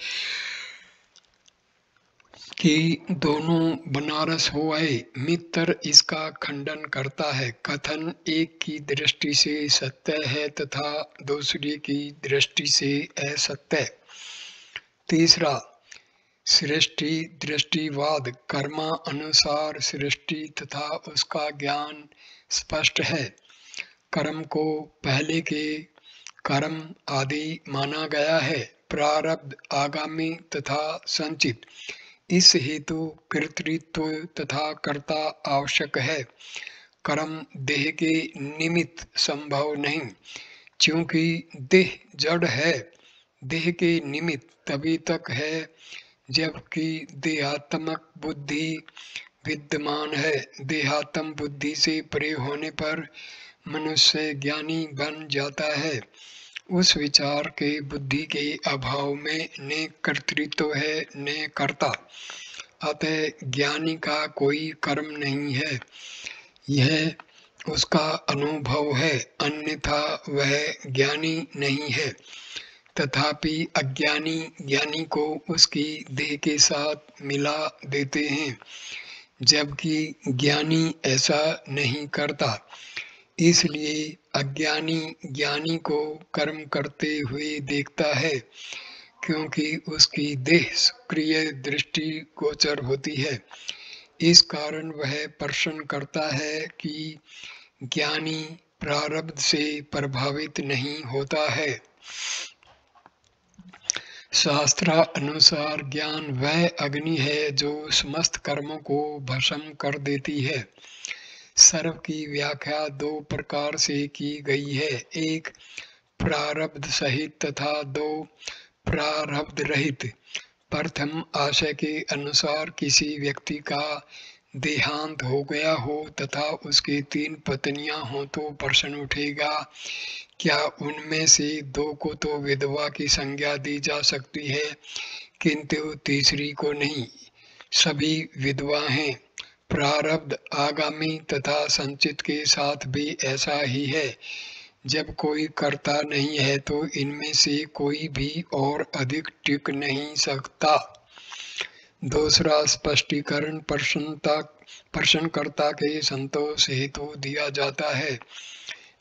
कि दोनों बनारस हो आए। मित्र इसका खंडन करता है। कथन एक की दृष्टि से सत्य है तथा दूसरी की दृष्टि से असत्य। तीसरा, सृष्टि दृष्टिवाद, कर्मा अनुसार सृष्टि तथा उसका ज्ञान स्पष्ट है। कर्म को पहले के कर्म आदि माना गया है, प्रारब्ध आगामी तथा संचित। इस हेतु कर्तृत्व तथा कर्ता आवश्यक है। कर्म देह के निमित्त संभव नहीं, क्योंकि देह जड़ है। देह के निमित्त तभी तक है जबकि देहात्मक बुद्धि विद्यमान है। देहात्म बुद्धि से परे होने पर मनुष्य ज्ञानी बन जाता है। उस विचार के बुद्धि के अभाव में न कर्तृत्व है न कर्ता। अतः ज्ञानी का कोई कर्म नहीं है, यह उसका अनुभव है, अन्यथा वह ज्ञानी नहीं है। तथापि अज्ञानी ज्ञानी को उसकी देह के साथ मिला देते हैं, जबकि ज्ञानी ऐसा नहीं करता। इसलिए अज्ञानी ज्ञानी को कर्म करते हुए देखता है, क्योंकि उसकी देह सक्रिय दृष्टि गोचर होती है। इस कारण वह प्रश्न करता है कि ज्ञानी प्रारब्ध से प्रभावित नहीं होता है। शास्त्रानुसार ज्ञान वह अग्नि है जो समस्त कर्मों को भस्म कर देती है। सर्व की व्याख्या 2 प्रकार से की गई है। एक, प्रारब्ध सहित तथा 2, प्रारब्ध रहित। प्रथम आशय के अनुसार किसी व्यक्ति का देहांत हो गया हो तथा उसकी 3 पत्नियां हों तो प्रश्न उठेगा, क्या उनमें से 2 को तो विधवा की संज्ञा दी जा सकती है, किंतु तीसरी को नहीं? सभी विधवा हैं। प्रारब्ध आगामी तथा संचित के साथ भी ऐसा ही है। जब कोई कर्ता नहीं है तो इनमें से कोई भी और अधिक टिक नहीं सकता। दूसरा स्पष्टीकरण प्रश्नकर्ता के संतोष हेतु दिया जाता है।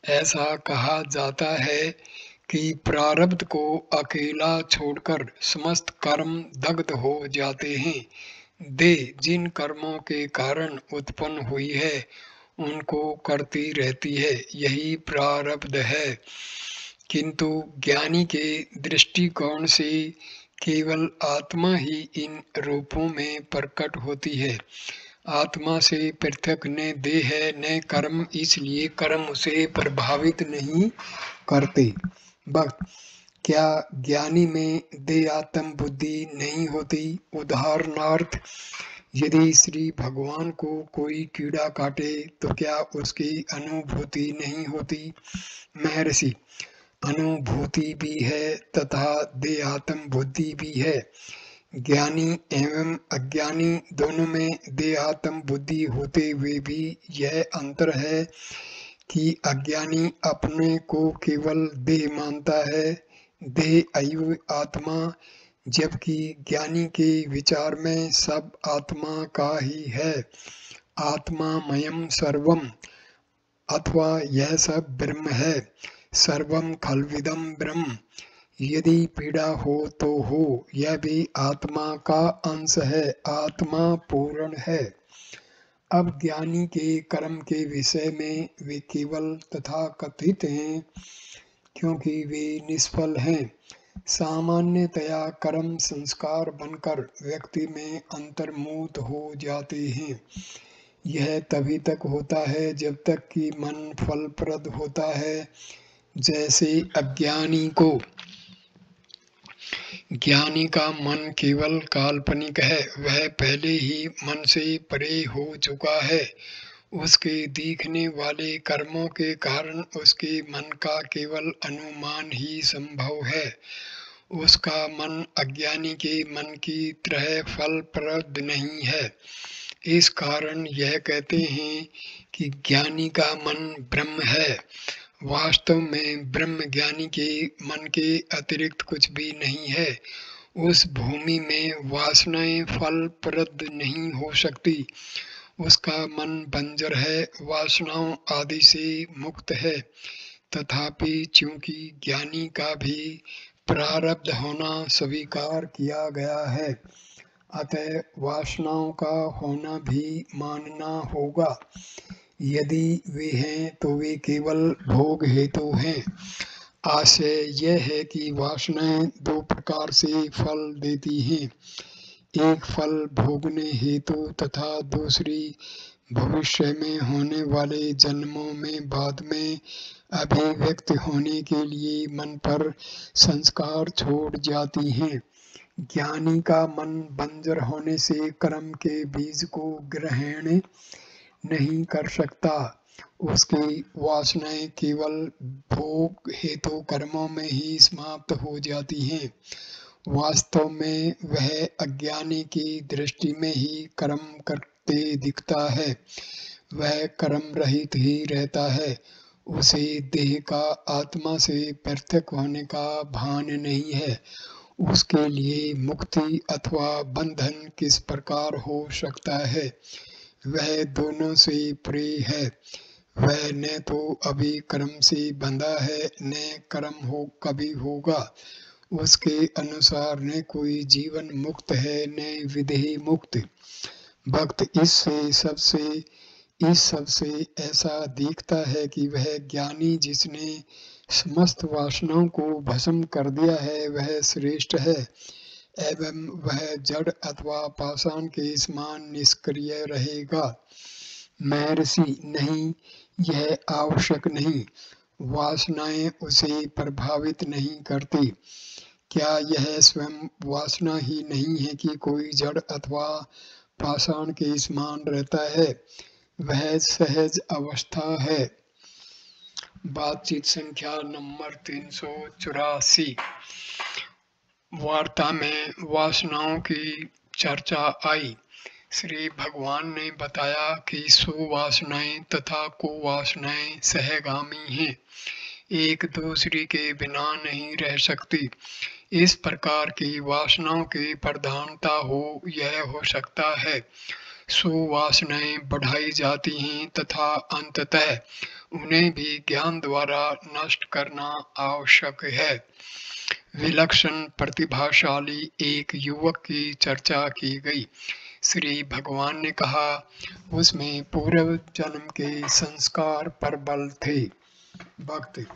ऐसा कहा जाता है कि प्रारब्ध को अकेला छोड़कर समस्त कर्म दग्ध हो जाते हैं। देह जिन कर्मों के कारण उत्पन्न हुई है उनको करती रहती है, यही प्रारब्ध है। किंतु ज्ञानी के दृष्टिकोण से केवल आत्मा ही इन रूपों में प्रकट होती है। आत्मा से पृथक न देह है न कर्म, इसलिए कर्म उसे प्रभावित नहीं करते। भक्त, क्या ज्ञानी में देहात्म बुद्धि नहीं होती? उदाहरणार्थ, यदि श्री भगवान को कोई कीड़ा काटे तो क्या उसकी अनुभूति नहीं होती? महर्षि, अनुभूति भी है तथा देहात्म बुद्धि भी है। ज्ञानी एवं अज्ञानी दोनों में देहात्म बुद्धि होते हुए भी यह अंतर है कि अज्ञानी अपने को केवल देह मानता है, देह अयु आत्मा, जबकि ज्ञानी के विचार में सब आत्मा का ही है। आत्मा मयम सर्वम, अथवा यह सब ब्रह्म है। सर्वम खल्विदम ब्रह्म, यदि पीड़ा हो तो हो, यह भी आत्मा का अंश है। आत्मा पूर्ण है। अब ज्ञानी के कर्म के विषय में वे केवल तथा कथित हैं, क्योंकि वे निष्फल हैं। सामान्यतया कर्म संस्कार बनकर व्यक्ति में अंतर्मुख हो जाते हैं। यह तभी तक होता है जब तक कि मन फलप्रद होता है। जैसे अज्ञानी को ज्ञानी का मन केवल काल्पनिक है, वह पहले ही मन से परे हो चुका है। उसके दिखने वाले कर्मों के कारण उसके मन का केवल अनुमान ही संभव है। उसका मन अज्ञानी के मन की तरह फलप्रद नहीं है। इस कारण यह कहते हैं कि ज्ञानी का मन ब्रह्म है। वास्तव में ब्रह्म ज्ञानी के मन के अतिरिक्त कुछ भी नहीं है। उस भूमि में वासनाएं फलप्रद नहीं हो सकती। उसका मन बंजर है, वासनाओं आदि से मुक्त है। तथापि चूंकि ज्ञानी का भी प्रारब्ध होना स्वीकार किया गया है, अतः वासनाओं का होना भी मानना होगा। यदि वे हैं तो वे केवल भोग हेतु हैं। आशय यह है कि वासनाएं दो प्रकार से फल देती हैं, एक फल भोगने हेतु तथा दूसरी भविष्य में होने वाले जन्मों में बाद में अभिव्यक्त होने के लिए मन पर संस्कार छोड़ जाती हैं। ज्ञानी का मन बंजर होने से कर्म के बीज को ग्रहण नहीं कर सकता। उसकी वासनाएं केवल भोग हेतु कर्मों में ही समाप्त हो जाती हैं। वास्तव में वह अज्ञानी की दृष्टि में ही कर्म करते दिखता है। वह कर्म रहित ही रहता है। उसे देह का आत्मा से पृथक होने का भान नहीं है। उसके लिए मुक्ति अथवा बंधन किस प्रकार हो सकता है? वह दोनों से परे है। वह न तो अभी कर्म से बंधा है न कर्म हो कभी होगा। उसके अनुसार न कोई जीवन मुक्त है न विदेही मुक्त। भक्त इस सबसे ऐसा दिखता है कि वह ज्ञानी जिसने समस्त वासनाओं को भस्म कर दिया है वह श्रेष्ठ है, एवं वह जड़ अथवा पाषाण के समान निष्क्रिय रहेगा। महर्षि, नहीं, यह आवश्यक नहीं। वासनाएं उसे प्रभावित नहीं करती। क्या यह स्वयं वासना ही नहीं है कि कोई जड़ अथवा पाषाण के समान रहता है? वह सहज अवस्था है। बातचीत संख्या नंबर 384। वार्ता में वासनाओं की चर्चा आई। श्री भगवान ने बताया कि सुवासनाएं तथा कुवासनाएं सहगामी हैं, एक दूसरी के बिना नहीं रह सकती। इस प्रकार की वासनाओं की प्रधानता हो, यह हो सकता है। सुवासनाएं बढ़ाई जाती हैं तथा अंततः उन्हें भी ज्ञान द्वारा नष्ट करना आवश्यक है। विलक्षण प्रतिभाशाली एक युवक की चर्चा की गई। श्री भगवान ने कहा, उसमें पूर्व जन्म के संस्कार प्रबल थे। भक्ति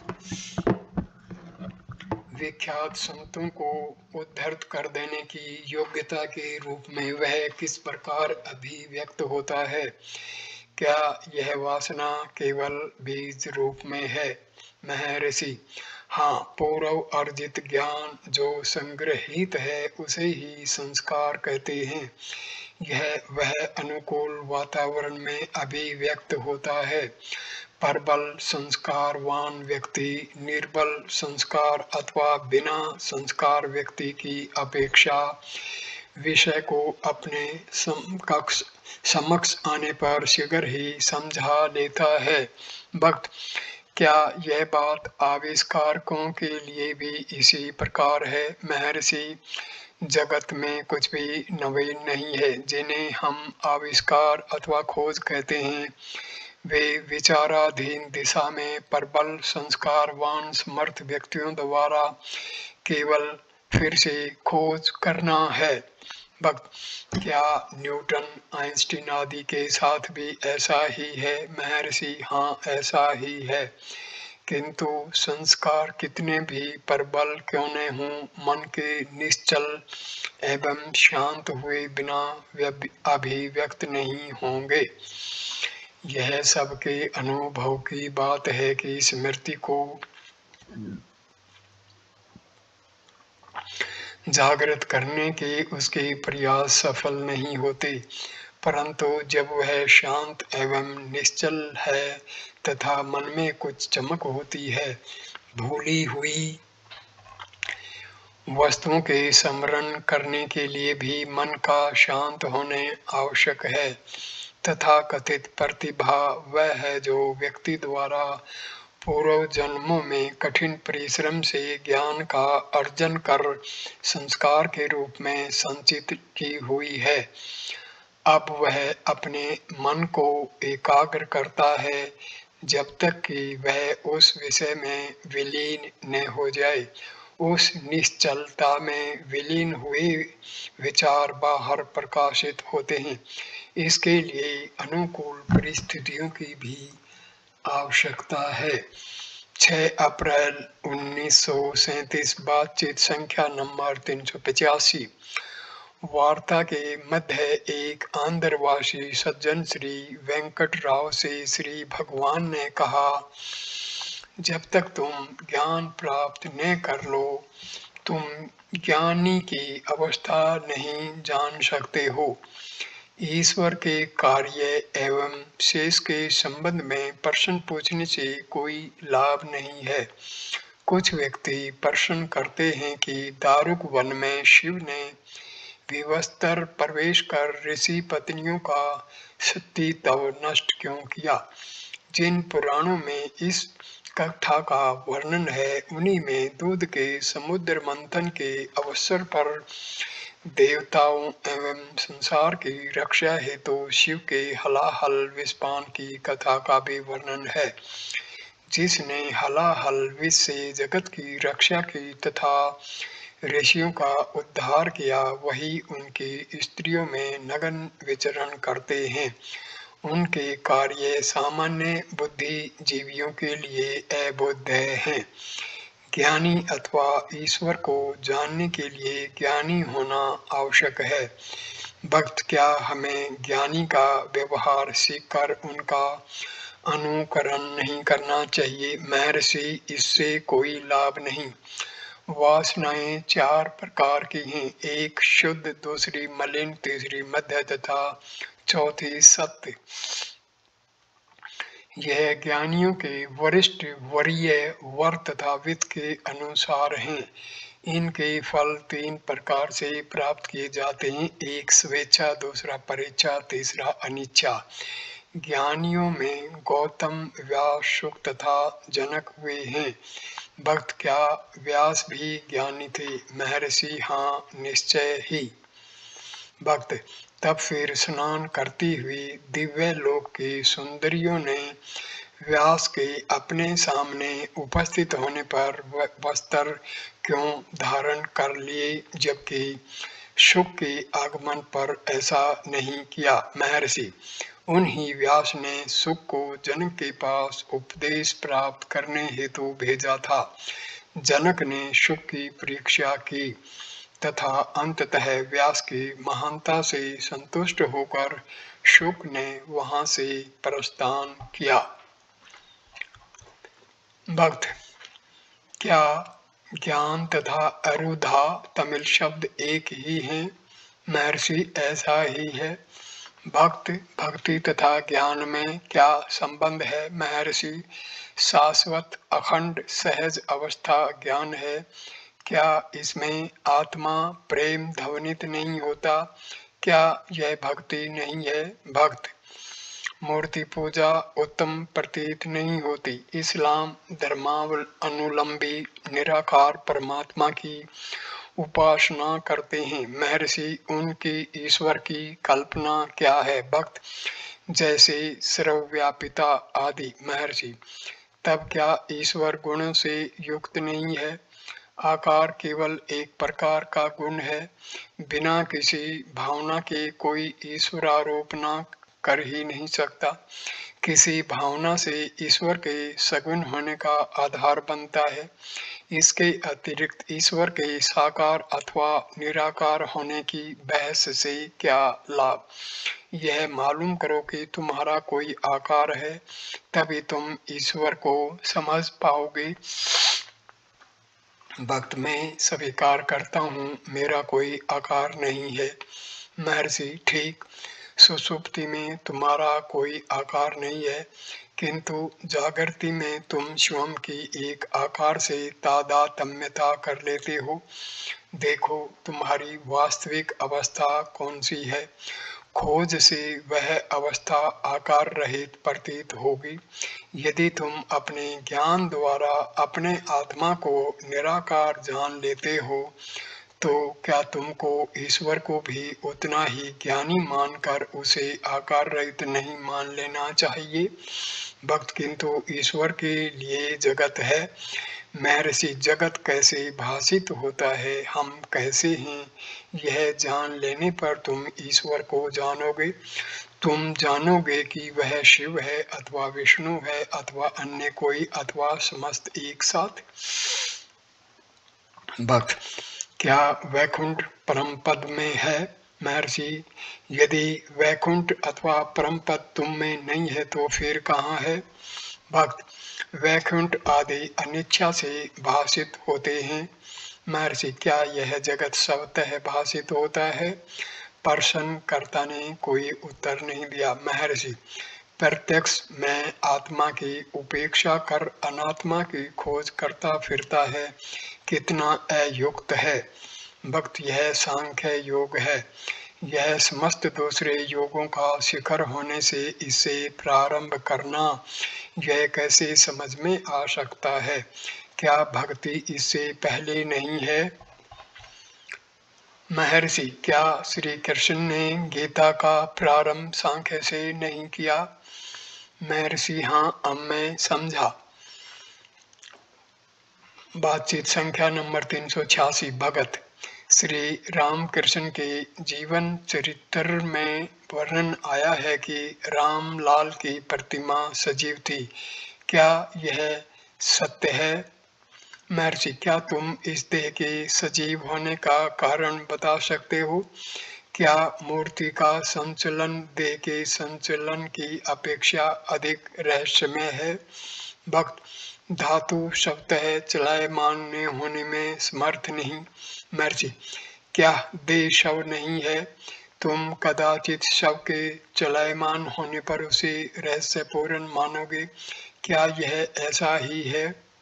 विख्यात संतों को उद्धृत कर देने की योग्यता के रूप में वह किस प्रकार अभिव्यक्त होता है? क्या यह वासना केवल बीज रूप में है? महर्षि, हाँ, पूर्व अर्जित ज्ञान जो संग्रहित है उसे ही संस्कार कहते हैं। यह वह अनुकूल वातावरण में अभिव्यक्त होता है। प्रबल संस्कारवान व्यक्ति निर्बल संस्कार अथवा बिना संस्कार व्यक्ति की अपेक्षा विषय को अपने समक्ष आने पर शीघ्र ही समझा लेता है। भक्त, क्या यह बात आविष्कारकों के लिए भी इसी प्रकार है? महर्षि, जगत में कुछ भी नवीन नहीं है। जिन्हें हम आविष्कार अथवा खोज कहते हैं वे विचाराधीन दिशा में प्रबल संस्कारवान समर्थ व्यक्तियों द्वारा केवल फिर से खोज करना है। भक्त, क्या न्यूटन, आइंस्टीन आदि के साथ भी ऐसा ही है? महर्षि, हाँ, ऐसा ही है। किंतु संस्कार कितने भी प्रबल क्यों न हों, मन के निश्चल एवं शांत हुए बिना अभिव्यक्त नहीं होंगे। यह सबके अनुभव की बात है कि स्मृति को जागृत करने के उसके प्रयास सफल नहीं होते, परंतु जब वह शांत एवं निश्चल है तथा मन में कुछ चमक होती है, भूली हुई वस्तुओं के स्मरण करने के लिए भी मन का शांत होने आवश्यक है। तथा कथित प्रतिभा वह है जो व्यक्ति द्वारा पूर्व जन्मों में कठिन परिश्रम से ज्ञान का अर्जन कर संस्कार के रूप में संचित की हुई है। अब वह अपने मन को एकाग्र करता है जब तक कि वह उस विषय में विलीन न हो जाए। उस निश्चलता में विलीन हुए विचार बाहर प्रकाशित होते हैं। इसके लिए अनुकूल परिस्थितियों की भी आवश्यकता है। 6 अप्रैल 1937, बातचीत संख्या नंबर 385। वार्ता के मध्य एक आंध्रवासी सज्जन श्री वेंकटराव से श्री भगवान ने कहा, जब तक तुम ज्ञान प्राप्त न कर लो, तुम ज्ञानी की अवस्था नहीं जान सकते हो। ईश्वर के कार्य एवं शेष के संबंध में प्रश्न पूछने से कोई लाभ नहीं है। कुछ व्यक्ति प्रश्न करते हैं कि दारुक वन में शिव ने विवस्त्र प्रवेश कर ऋषि पत्नियों का सतीत्व नष्ट क्यों किया? जिन पुराणों में इस कथा का वर्णन है उन्हीं में दूध के समुद्र मंथन के अवसर पर देवताओं एवं संसार की रक्षा हेतु शिव के हलाहल विषपान की कथा का भी वर्णन है। जिसने हलाहल विष से जगत की रक्षा की तथा ऋषियों का उद्धार किया, वही उनकी स्त्रियों में नग्न विचरण करते हैं। उनके कार्य सामान्य बुद्धिजीवियों के लिए अबोध्य हैं। ज्ञानी अथवा ईश्वर को जानने के लिए ज्ञानी होना आवश्यक है। भक्त, क्या हमें ज्ञानी का व्यवहार सीखकर उनका अनुकरण नहीं करना चाहिए? महर्षि, इससे कोई लाभ नहीं। वासनाएं 4 प्रकार की हैं, एक शुद्ध, दूसरी मलिन, तीसरी मध्य तथा चौथी सत्य। यह ज्ञानियों के वरिष्ठ, वरीय, वर तथा वित्त के अनुसार हैं। इनके फल 3 प्रकार से प्राप्त किए जाते हैं, एक स्वेच्छा, दूसरा परेच्छा, तीसरा अनिच्छा। ज्ञानियों में गौतम, व्यास, शुक तथा जनक हुए हैं। भक्त, क्या व्यास भी ज्ञानी थे? महर्षि, हाँ, निश्चय ही। भक्त तब फिर स्नान करती हुई दिव्य लोक की सुंदरियों ने व्यास के अपने सामने उपस्थित होने पर वस्त्र क्यों धारण कर लिए, जबकि शुक के आगमन पर ऐसा नहीं किया। महर्षि, उन्हीं व्यास ने शुक को जनक के पास उपदेश प्राप्त करने हेतु भेजा था। जनक ने शुक की परीक्षा की तथा अंततः व्यास की महानता से संतुष्ट होकर शुक ने वहां से प्रस्थान किया। भक्त, क्या ज्ञान तथा अरुधा तमिल शब्द एक ही हैं? महर्षि, ऐसा ही है। भक्त, भक्ति तथा ज्ञान में क्या संबंध है? महर्षि, शाश्वत अखंड सहज अवस्था ज्ञान है। क्या इसमें आत्मा प्रेम ध्वनित नहीं होता? क्या यह भक्ति नहीं है? भक्त, मूर्ति पूजा उत्तम प्रतीत नहीं होती। इस्लाम धर्मावलंबी निराकार परमात्मा की उपासना करते हैं। महर्षि, उनकी ईश्वर की कल्पना क्या है? भक्त, जैसे सर्वव्यापिता आदि। महर्षि, तब क्या ईश्वर गुणों से युक्त नहीं है? आकार केवल एक प्रकार का गुण है। बिना किसी भावना के कोई ईश्वरारोपणा कर ही नहीं सकता। किसी भावना से ईश्वर के सगुण होने का आधार बनता है। इसके अतिरिक्त ईश्वर के साकार अथवा निराकार होने की बहस से क्या लाभ? यह मालूम करो कि तुम्हारा कोई आकार है, तभी तुम ईश्वर को समझ पाओगे। भक्त, मैं स्वीकार करता हूँ मेरा कोई आकार नहीं है। महर्षि, ठीक, सुषुप्ति में तुम्हारा कोई आकार नहीं है, किंतु जागृति में तुम स्वयं की एक आकार से तादात्म्यता कर लेते हो। देखो तुम्हारी वास्तविक अवस्था कौन सी है। खोज से वह अवस्था आकार रहित प्रतीत होगी। यदि तुम अपने ज्ञान द्वारा अपने आत्मा को निराकार जान लेते हो, तो क्या तुमको ईश्वर को भी उतना ही ज्ञानी मानकर उसे आकार रहित नहीं मान लेना चाहिए? भक्त, किंतु ईश्वर के लिए जगत है। महर्षि, जगत कैसे भाषित होता है, हम कैसे हैं, यह जान लेने पर तुम ईश्वर को जानोगे। तुम जानोगे कि वह शिव है अथवा विष्णु है अथवा अन्य कोई अथवा समस्त एक साथ। भक्त, क्या वैकुंठ परम पद में है? महर्षि, यदि वैकुंठ अथवा परम पद तुम में नहीं है तो फिर कहाँ है? भक्त, वैकुंठ आदि अनिच्छा से भाषित होते हैं। महर्षि, क्या यह जगत स्वतः भाषित होता है? प्रश्नकर्ता ने कोई उत्तर नहीं दिया। महर्षि, प्रत्यक्ष मैं आत्मा की उपेक्षा कर अनात्मा की खोज करता फिरता है, कितना अयुक्त है। भक्त, यह सांख्य योग है। यह समस्त दूसरे योगों का शिखर होने से इसे प्रारंभ करना, यह कैसे समझ में आ सकता है? क्या भक्ति इससे पहले नहीं है? महर्षि, क्या श्री कृष्ण ने गीता का प्रारंभ सांख्य से नहीं किया? महर्षि, हाँ, अब मैं समझा। बातचीत संख्या नंबर 386। भगत, श्री रामकृष्ण के जीवन चरित्र में वर्णन आया है कि रामलाल की प्रतिमा सजीव थी। क्या यह सत्य है? महर्षि, क्या तुम इस देह के सजीव होने का कारण बता सकते हो? क्या मूर्ति का संचलन देह के संचलन की अपेक्षा अधिक रहस्यमय है? भक्त, धातु स्वतः चलायमान होने में समर्थ नहीं। महर्षि, क्या देह शव नहीं है? तुम कदाचित शव के चलायमान होने पर उसे रहस्यपूर्ण मानोगे। क्या यह ऐसा ही है?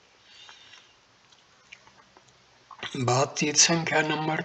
बातचीत संख्या नंबर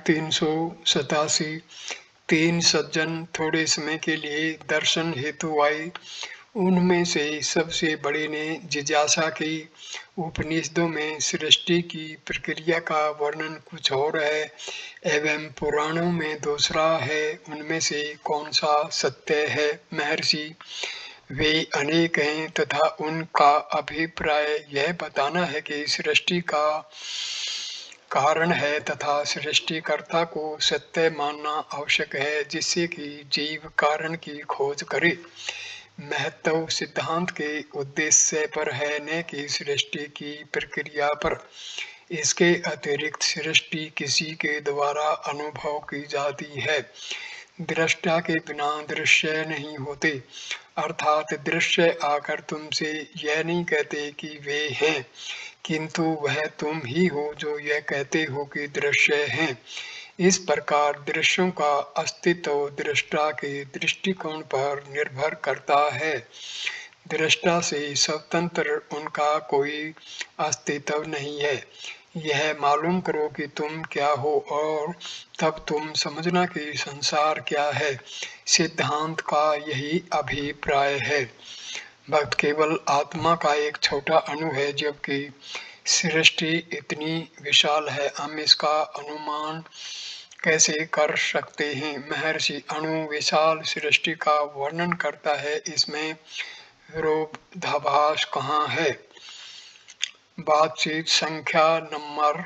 387। तीन सज्जन थोड़े समय के लिए दर्शन हेतु आए। उनमें से सबसे बड़े ने जिज्ञासा की, उपनिषदों में सृष्टि की प्रक्रिया का वर्णन कुछ और है एवं पुराणों में दूसरा है, उनमें से कौन सा सत्य है? महर्षि, वे अनेक हैं तथा उनका अभिप्राय यह बताना है कि सृष्टि का कारण है तथा सृष्टिकर्ता को सत्य मानना आवश्यक है, जिससे कि जीव कारण की खोज करे। महत्व सिद्धांत के उद्देश्य पर है, न कि सृष्टि की प्रक्रिया पर। इसके अतिरिक्त सृष्टि किसी के द्वारा अनुभव की जाती है। दृष्टा के बिना दृश्य नहीं होते, अर्थात दृश्य आकर तुमसे यह नहीं कहते कि वे हैं, किंतु वह तुम ही हो जो यह कहते हो कि दृश्य हैं। इस प्रकार दृश्यों का अस्तित्व दृष्टा के दृष्टिकोण पर निर्भर करता है। दृष्टा से स्वतंत्र उनका कोई अस्तित्व नहीं है। यह मालूम करो कि तुम क्या हो और तब तुम समझना कि संसार क्या है। सिद्धांत का यही अभिप्राय है। भक्त केवल आत्मा का एक छोटा अणु है, जबकि सृष्टि इतनी विशाल है। हम इसका अनुमान कैसे कर सकते हैं? महर्षि, अणु विशाल सृष्टि का वर्णन करता है, इसमें विरोधाभास कहाँ है? बातचीत संख्या नंबर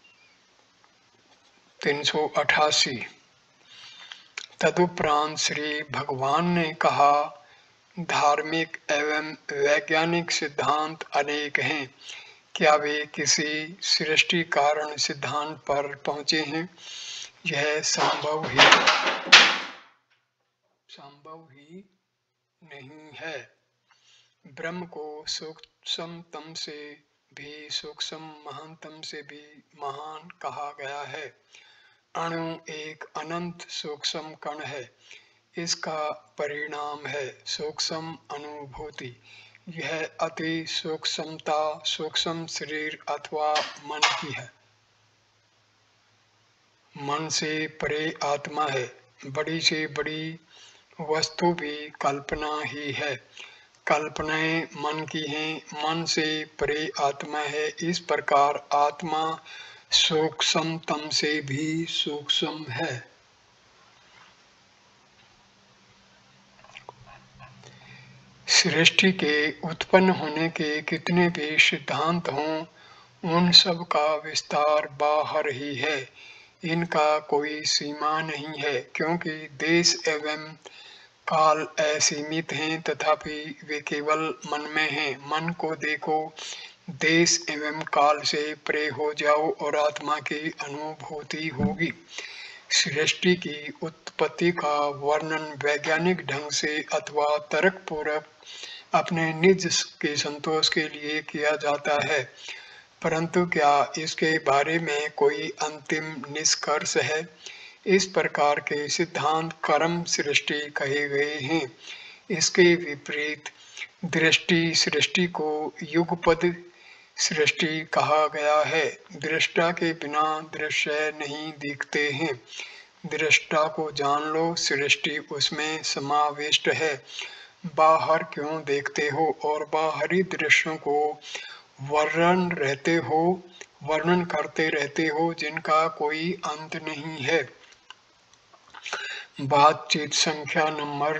388। तदुपरांत श्री भगवान ने कहा, धार्मिक एवं वैज्ञानिक सिद्धांत अनेक हैं, क्या वे किसी सृष्टि कारण सिद्धांत पर पहुंचे हैं? यह संभव ही नहीं है। ब्रह्म को सूक्ष्मतम से भी सूक्ष्म, महानतम से भी महान कहा गया है। अणु एक अनंत सूक्ष्म कण है, इसका परिणाम है सूक्ष्म अनुभूति। यह अति सूक्ष्मता सूक्ष्म शरीर अथवा मन की है। मन से परे आत्मा है। बड़ी से बड़ी वस्तु भी कल्पना ही है। कल्पनाएं मन की हैं, मन से परे आत्मा है। इस प्रकार आत्मा सूक्ष्मतम से भी सूक्ष्म है। सृष्टि के उत्पन्न होने के कितने भी सिद्धांत हों, उन सब का विस्तार बाहर ही है। इनका कोई सीमा नहीं है, क्योंकि देश एवं काल असीमित हैं, तथापि वे केवल मन में हैं। मन को देखो, देश एवं काल से परे हो जाओ और आत्मा की अनुभूति होगी। सृष्टि की उत्पत्ति का वर्णन वैज्ञानिक ढंग से अथवा तर्कपूर्वक अपने निज के संतोष के लिए किया जाता है, परंतु क्या इसके बारे में कोई अंतिम निष्कर्ष है? इस प्रकार के सिद्धांत कर्म सृष्टि कहे गए हैं। इसके विपरीत दृष्टि सृष्टि को युगपद सृष्टि कहा गया है। दृष्टा के बिना दृश्य नहीं दिखते हैं। दृष्टा को जान लो, सृष्टि उसमें समाविष्ट है। बाहर क्यों देखते हो और बाहरी दृश्यों को वर्णन करते रहते हो, जिनका कोई अंत नहीं है। बातचीत संख्या नंबर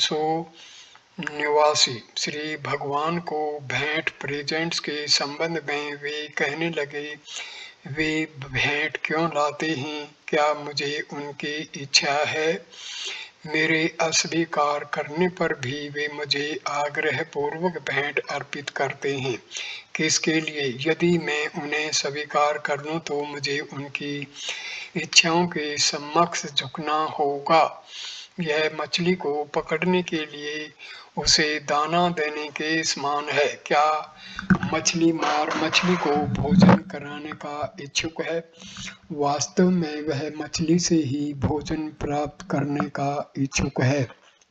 389। श्री भगवान को भेंट प्रेजेंट्स के संबंध में वे कहने लगे, वे भेंट क्यों लाते हैं? क्या मुझे उनकी इच्छा है? मेरे अस्वीकार करने पर भी वे मुझे आग्रह पूर्वक भेंट अर्पित करते हैं। किसके लिए? यदि मैं उन्हें स्वीकार कर लूं तो मुझे उनकी इच्छाओं के समक्ष झुकना होगा। यह मछली को पकड़ने के लिए उसे दाना देने के समान है। क्या मछली मार मछली को भोजन कराने का इच्छुक है? वास्तव में वह मछली से ही भोजन प्राप्त करने का इच्छुक है।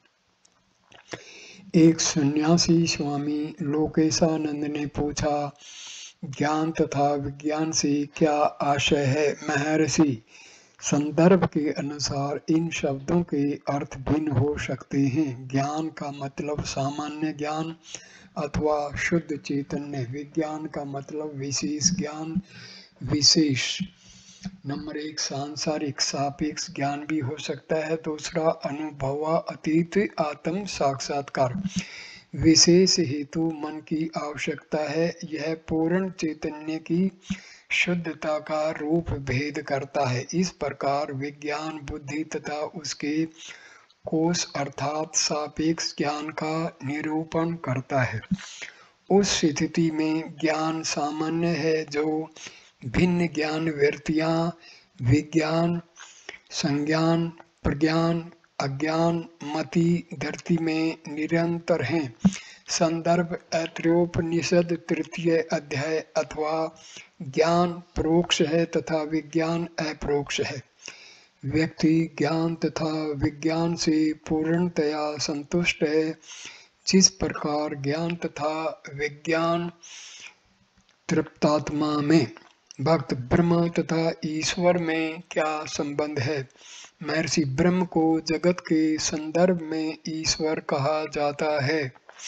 एक सन्यासी स्वामी लोकेशानंद ने पूछा, ज्ञान तथा विज्ञान से क्या आशय है? महर्षि, संदर्भ के अनुसार इन शब्दों के अर्थ भिन्न हो सकते हैं। ज्ञान का मतलब सामान्य ज्ञान अथवा शुद्ध चैतन्य, विज्ञान का मतलब विशेष ज्ञान, विशेष। नंबर 1 सांसारिक सापेक्ष ज्ञान भी हो सकता है। दूसरा अनुभवातीत आत्म साक्षात्कार। विशेष हेतु मन की आवश्यकता है, यह पूर्ण चैतन्य की शुद्धता का रूप भेद करता है। इस प्रकार विज्ञान बुद्धि तथा उसके कोश अर्थात सापेक्ष ज्ञान का निरूपण करता है। उस स्थिति में ज्ञान सामान्य है जो भिन्न ज्ञान वृत्तियां विज्ञान, संज्ञान, प्रज्ञान, अज्ञान, मति, धरती में निरंतर हैं। संदर्भ ऐत्रेयोपनिषद तृतीय अध्याय अथवा ज्ञान परोक्ष है तथा विज्ञान अपरोक्ष है। व्यक्ति ज्ञान तथा विज्ञान से पूर्णतया संतुष्ट है। जिस प्रकार ज्ञान तथा विज्ञान तृप्तात्मा में भक्त ब्रह्म तथा ईश्वर में क्या संबंध है? महर्षि ब्रह्म को जगत के संदर्भ में ईश्वर कहा जाता है।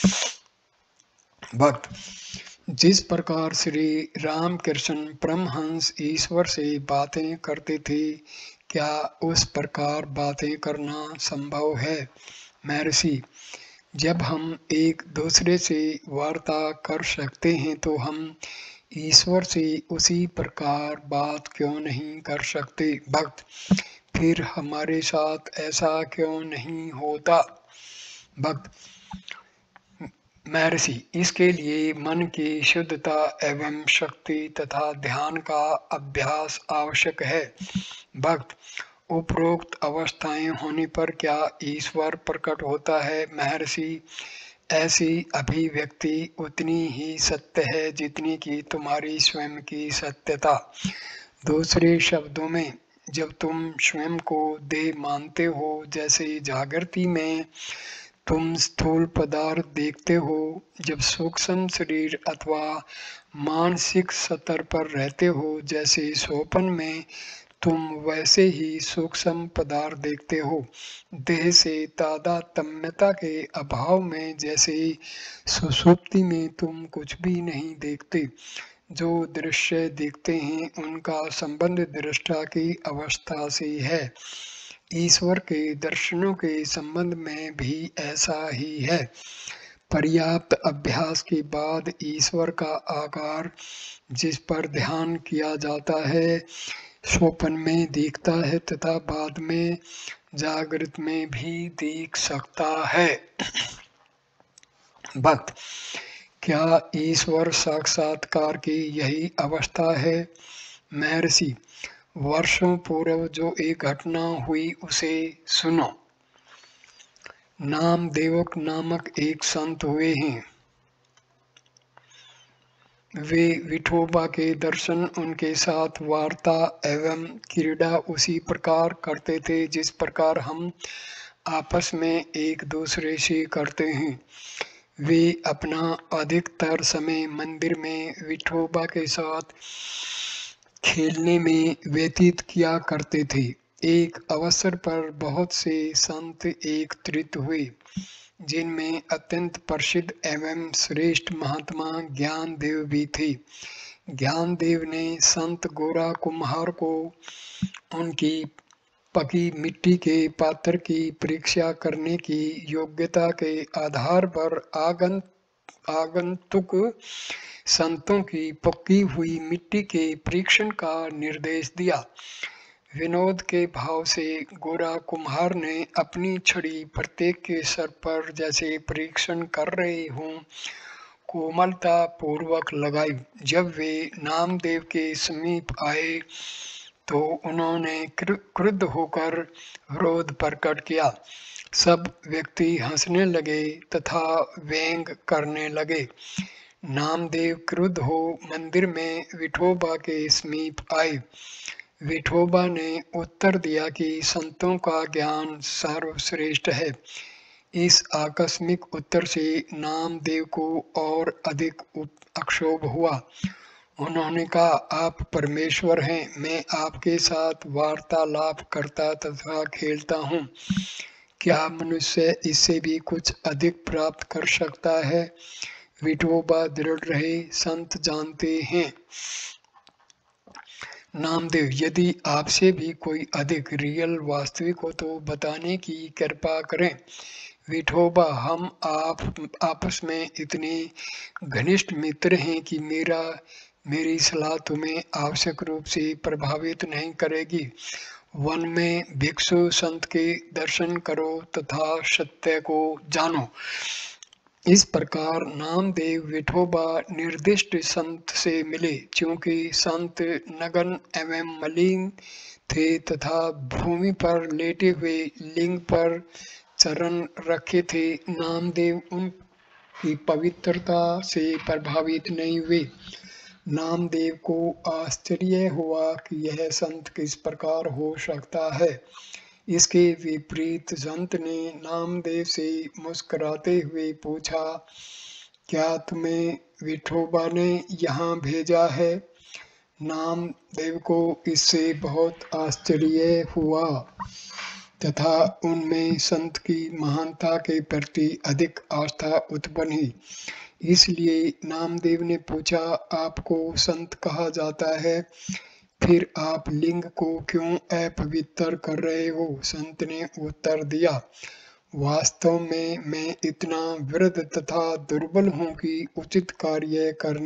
भक्त जिस प्रकार श्री रामकृष्ण परमहंस ईश्वर से बातें करते थे, क्या उस प्रकार बातें करना संभव है? महर्षि जब हम एक दूसरे से वार्ता कर सकते हैं तो हम ईश्वर से उसी प्रकार बात क्यों नहीं कर सकते? भक्त फिर हमारे साथ ऐसा क्यों नहीं होता? भक्त महर्षि इसके लिए मन की शुद्धता एवं शक्ति तथा ध्यान का अभ्यास आवश्यक है। भक्त उपरोक्त अवस्थाएं होने पर क्या ईश्वर प्रकट होता है? महर्षि ऐसी अभिव्यक्ति उतनी ही सत्य है जितनी कि तुम्हारी स्वयं की सत्यता। दूसरे शब्दों में जब तुम स्वयं को देह मानते हो, जैसे जागृति में तुम स्थूल पदार्थ देखते हो, जब सूक्ष्म शरीर अथवा मानसिक स्तर पर रहते हो, जैसे स्वप्न में तुम वैसे ही सूक्ष्म पदार्थ देखते हो। देह से तादात्म्यता के अभाव में जैसे सुषुप्ति में तुम कुछ भी नहीं देखते। जो दृश्य देखते हैं उनका संबंध दृष्टा की अवस्था से है। ईश्वर के दर्शनों के संबंध में भी ऐसा ही है। पर्याप्त अभ्यास के बाद ईश्वर का आकार जिस पर ध्यान किया जाता है स्वप्न में दिखता है तथा बाद में जागृत में भी दिख सकता है। भक्त क्या ईश्वर साक्षात्कार की यही अवस्था है? महर्षि वर्षों पूर्व जो एक घटना हुई उसे सुनो। नामदेवक नामक एक संत हुए हैं। वे विठोबा के दर्शन, उनके साथ वार्ता एवं क्रीड़ा उसी प्रकार करते थे जिस प्रकार हम आपस में एक दूसरे से करते हैं। वे अपना अधिकतर समय मंदिर में विठोबा के साथ खेलने में व्यतीत किया करते थे। एक अवसर पर बहुत से संत एकत्रित हुए, जिनमें अत्यंत प्रसिद्ध एवं श्रेष्ठ महात्मा ज्ञानदेव भी थे। ज्ञानदेव ने संत गोरा कुम्हार को उनकी पकी मिट्टी के पात्र की परीक्षा करने की योग्यता के आधार पर आगंतुक संतों की पकी हुई मिट्टी के परीक्षण का निर्देश दिया। विनोद के भाव से गोरा कुम्हार ने अपनी छड़ी प्रत्येक के सर पर जैसे परीक्षण कर रहे हों कोमलता पूर्वक लगाई। जब वे नामदेव के समीप आए तो उन्होंने क्रुद्ध होकर विरोध प्रकट किया। सब व्यक्ति हंसने लगे तथा व्यंग करने लगे। नामदेव क्रुद्ध हो मंदिर में विठोबा के समीप आए। विठोबा ने उत्तर दिया कि संतों का ज्ञान सर्वश्रेष्ठ है। इस आकस्मिक उत्तर से नामदेव को और अधिक अक्षोभ हुआ। उन्होंने कहा, आप परमेश्वर हैं, मैं आपके साथ वार्तालाप करता तथा खेलता हूँ। क्या मनुष्य इससे भी कुछ अधिक प्राप्त कर सकता है? विठोबा दृढ़ रहे, संत जानते हैं। नामदेव, यदि आपसे भी कोई अधिक रियल वास्तविक हो तो बताने की कृपा करें। विठोबा, हम आपस में इतने घनिष्ठ मित्र हैं कि मेरी सलाह तुम्हें आवश्यक रूप से प्रभावित नहीं करेगी। वन में भिक्षु संत के दर्शन करो तथा सत्य को जानो। इस प्रकार नामदेव विठोबा निर्दिष्ट संत से मिले। क्योंकि संत नग्न एवं मलिन थे तथा भूमि पर लेटे हुए लिंग पर चरण रखे थे, नामदेव उनकी पवित्रता से प्रभावित नहीं हुए। नामदेव को आश्चर्य हुआ कि यह संत किस प्रकार हो सकता है। इसके विपरीत संत ने नामदेव से मुस्कुराते हुए पूछा, क्या तुम्हें विठोबा ने यहाँ भेजा है? नामदेव को इससे बहुत आश्चर्य हुआ तथा उनमें संत की महानता के प्रति अधिक आस्था उत्पन्न हुई। इसलिए नामदेव ने पूछा, आपको संत कहा जाता है, फिर आप लिंग को क्यों अपवित्र कर रहे हो? संत ने उत्तर दिया, वास्तव में मैं इतना वृद्ध तथा दुर्बल हूँ कि उचित कार्य कर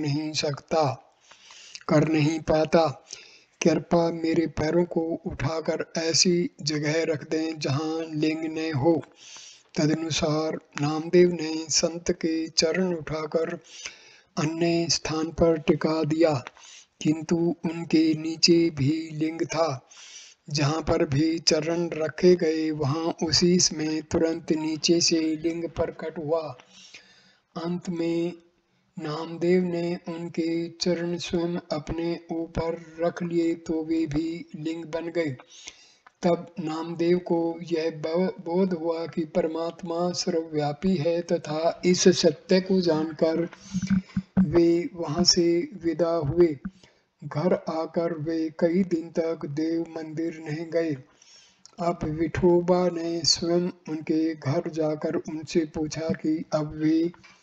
नहीं पाता। कृपया मेरे पैरों को उठाकर ऐसी जगह रख दें जहाँ लिंग न हो। तदनुसार नामदेव ने संत के चरण उठाकर अन्य स्थान पर टिका दिया, किंतु उनके नीचे भी लिंग था। जहाँ पर भी चरण रखे गए वहाँ उसी में तुरंत नीचे से लिंग प्रकट हुआ। अंत में नामदेव ने उनके चरण स्वयं अपने ऊपर रख लिए तो वे भी लिंग बन गए। तब नामदेव को यह बोध हुआ कि परमात्मा सर्वव्यापी है तथा इस सत्य को जानकर वे वहां से विदा हुए। घर आकर वे कई दिन तक देव मंदिर नहीं गए। अब विठोबा ने स्वयं उनके घर जाकर उनसे पूछा कि अब वे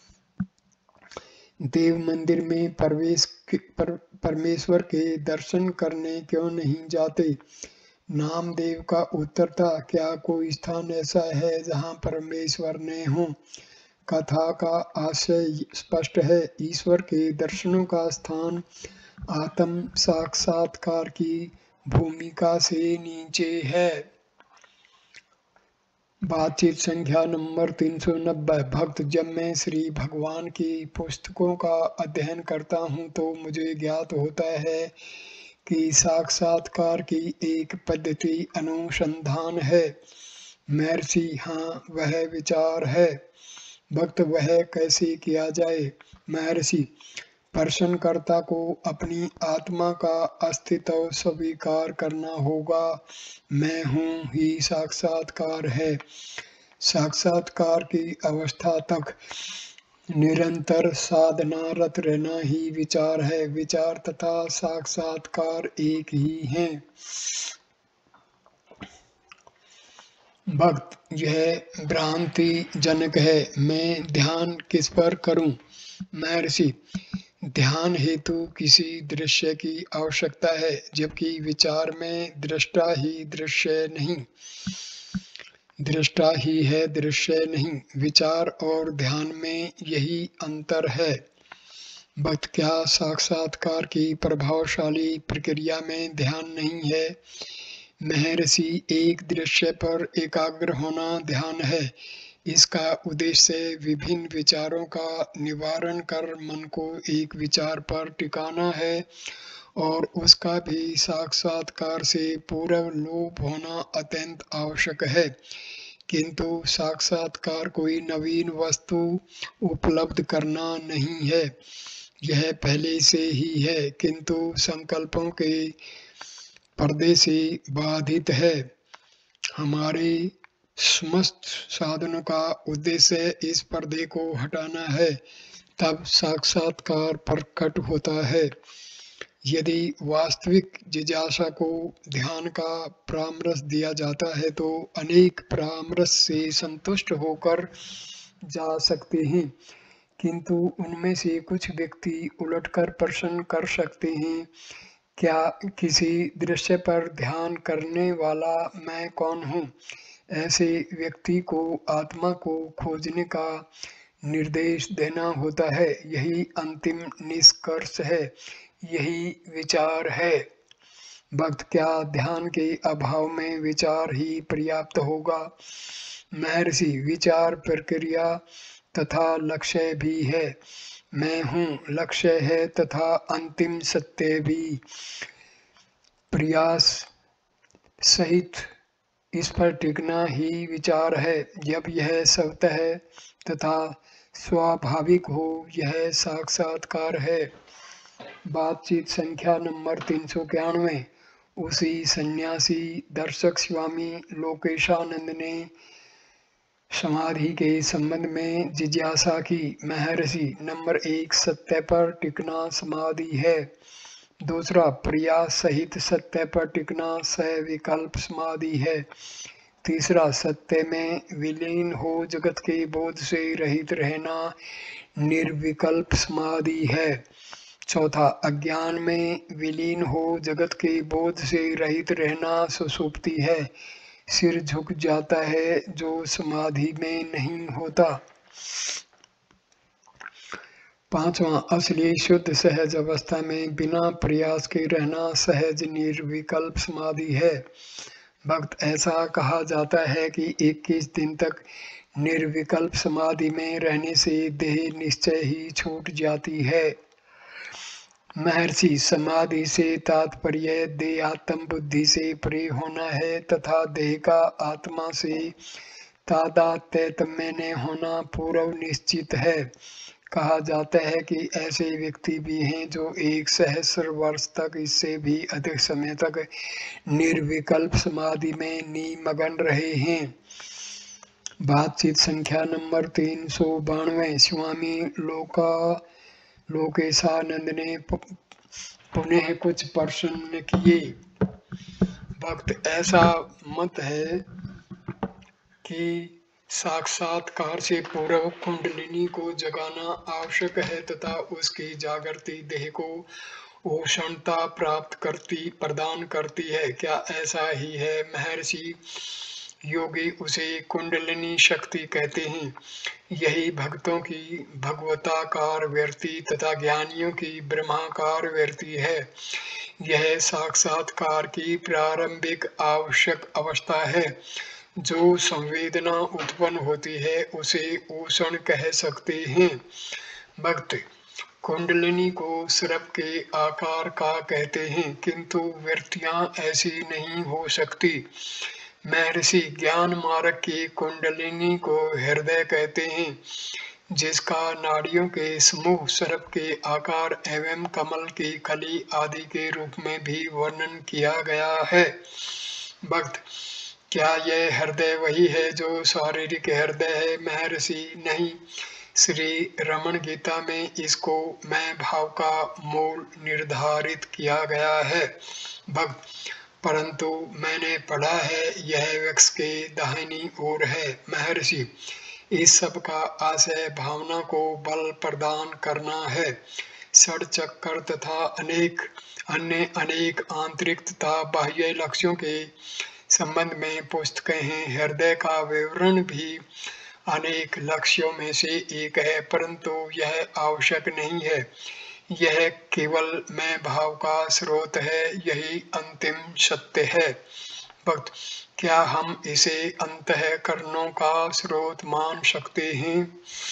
देव मंदिर में परमेश्वर के दर्शन करने क्यों नहीं जाते? नामदेव का उत्तर था, क्या कोई स्थान ऐसा है जहाँ परमेश्वर न हो? कथा का आशय स्पष्ट है। ईश्वर के दर्शनों का स्थान आत्म साक्षात्कार की भूमिका से नीचे है। बातचीत संख्या नंबर 390। भक्त, जब मैं श्री भगवान की पुस्तकों का अध्ययन करता हूँ तो मुझे ज्ञात होता है कि साक्षात्कार की एक पद्धति अनुसंधान है। महर्षि, हाँ, वह विचार है। भक्त, वह कैसे किया जाए? महर्षि, प्रश्नकर्ता को अपनी आत्मा का अस्तित्व स्वीकार करना होगा। मैं हूँ ही साक्षात्कार है। साक्षात्कार की अवस्था तक निरंतर साधनारत रहना ही विचार है। विचार तथा साक्षात्कार एक ही हैं। भक्त, यह भ्रांति जनक है। मैं ध्यान किस पर करूं? महर्षि, ध्यान हेतु किसी दृश्य की आवश्यकता है, जबकि विचार में दृष्टा ही दृश्य नहीं, दृष्टा ही है, दृश्य नहीं। विचार और ध्यान में यही अंतर है। भक्त, क्या साक्षात्कार की प्रभावशाली प्रक्रिया में ध्यान नहीं है? महर्षि, एक दृश्य पर एकाग्र होना ध्यान है। इसका उद्देश्य विभिन्न विचारों का निवारण कर मन को एक विचार पर टिकाना है और उसका भी साक्षात्कार से पूर्व लोप होना अत्यंत आवश्यक है। किंतु साक्षात्कार कोई नवीन वस्तु उपलब्ध करना नहीं है, यह पहले से ही है, किंतु संकल्पों के पर्दे से बाधित है। हमारे समस्त साधनों का उद्देश्य इस पर्दे को हटाना है, तब साक्षात्कार प्रकट होता है। यदि वास्तविक जिज्ञासा को ध्यान का परामर्श दिया जाता है तो अनेक परामर्श से संतुष्ट होकर जा सकते हैं, किंतु उनमें से कुछ व्यक्ति उलटकर प्रश्न कर सकते हैं, क्या किसी दृश्य पर ध्यान करने वाला मैं कौन हूँ? ऐसे व्यक्ति को आत्मा को खोजने का निर्देश देना होता है। यही अंतिम निष्कर्ष है, यही विचार है। भक्त, क्या ध्यान के अभाव में विचार ही पर्याप्त होगा? महर्षि, विचार प्रक्रिया तथा लक्ष्य भी है। मैं हूँ लक्ष्य है तथा अंतिम सत्य भी। प्रयास सहित इस पर टिकना ही विचार है। जब यह स्वतः तथा स्वाभाविक हो, यह साक्षात्कार है। बातचीत संख्या नंबर 391। उसी सन्यासी दर्शक स्वामी लोकेशानंद ने समाधि के संबंध में जिज्ञासा की। महर्षि, नंबर 1 सत्य पर टिकना समाधि है। दूसरा, प्रयास सहित सत्य पर टिकना सविकल्प समाधि है। तीसरा, सत्य में विलीन हो जगत के बोध से रहित रहना निर्विकल्प समाधि है। चौथा, अज्ञान में विलीन हो जगत के बोध से रहित रहना सुषुप्ति है। सिर झुक जाता है जो समाधि में नहीं होता। पांचवा, असली शुद्ध सहज अवस्था में बिना प्रयास के रहना सहज निर्विकल्प समाधि है। भक्त, ऐसा कहा जाता है कि 21 दिन तक निर्विकल्प समाधि में रहने से देह निश्चय ही छूट जाती है। महर्षि, समाधि से तात्पर्य देहात्म बुद्धि से परे होना है तथा देह का आत्मा से तादात्म्य में होना पूर्व निश्चित है। कहा जाता है कि ऐसे व्यक्ति भी हैं जो 1 सहस्र वर्ष तक, इससे भी अधिक समय तक निर्विकल्प समाधि में निमग्न रहे हैं। बातचीत संख्या नंबर 392। स्वामी लोकेशानंद ने पुनः कुछ प्रश्न किए। भक्त, ऐसा मत है कि साक्षात्कार से पूर्व कुंडलिनी को जगाना आवश्यक है तथा उसकी जागृति देह को उष्णता प्रदान करती है। क्या ऐसा ही है? महर्षि, योगी उसे कुंडलिनी शक्ति कहते हैं। यही भक्तों की भगवताकार वृत्ति तथा ज्ञानियों की ब्रह्माकार वृत्ति है। यह साक्षात्कार की प्रारंभिक आवश्यक अवस्था है। जो संवेदना उत्पन्न होती है उसे उषण कह सकते हैं। भक्त, कुंडलिनी को सर्प के आकार का कहते हैं, किंतु वृत्तियां ऐसी नहीं हो सकती। महर्षि, ज्ञान मार्ग की कुंडलिनी को हृदय कहते हैं, जिसका नाड़ियों के समूह सर्प के आकार एवं कमल की कली आदि के रूप में भी वर्णन किया गया है। भक्त, क्या यह हृदय वही है जो शारीरिक हृदय है? महर्षि, नहीं। श्री रमण गीता में इसको मैं भाव का मूल निर्धारित किया गया है। भक्त, परंतु मैंने पढ़ा है यह वृक्ष के दाहिनी ओर है। महर्षि, इस सब का आशय भावना को बल प्रदान करना है। षड चक्कर तथा अनेक आंतरिक तथा बाह्य लक्ष्यों के संबंध में पुस्तकें हैं। हृदय का विवरण भी अनेक लक्ष्यों में से एक है, परंतु यह आवश्यक नहीं है। यह केवल मैं भाव का स्रोत है, यही अंतिम सत्य है। भक्त, क्या हम इसे अंतःकरणों का स्रोत मान सकते हैं?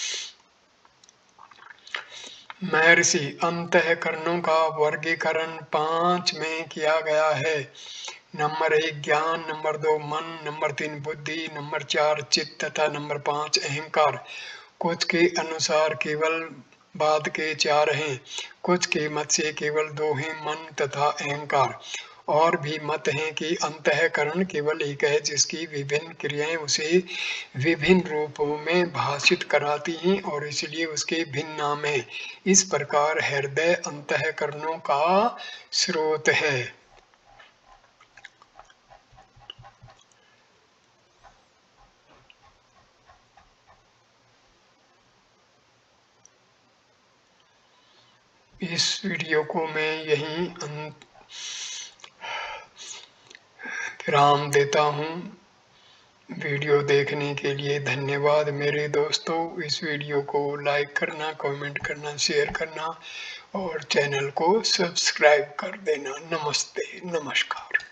महर्षि, अंतःकरणों का वर्गीकरण 5 में किया गया है। नंबर 1 ज्ञान, नंबर 2 मन, नंबर 3 बुद्धि, नंबर 4 चित्त तथा नंबर 5 अहंकार। कुछ के अनुसार केवल बाद के 4 हैं, कुछ के मत से केवल 2 हैं, मन तथा अहंकार। और भी मत हैं कि अंतःकरण केवल एक है जिसकी विभिन्न क्रियाएं उसे विभिन्न रूपों में भाषित कराती हैं और इसलिए उसके भिन्न नाम हैं। इस प्रकार हृदय अंतःकरणों का स्रोत है। इस वीडियो को मैं यहीं विराम देता हूँ। वीडियो देखने के लिए धन्यवाद मेरे दोस्तों। इस वीडियो को लाइक करना, कमेंट करना, शेयर करना और चैनल को सब्सक्राइब कर देना। नमस्ते, नमस्कार।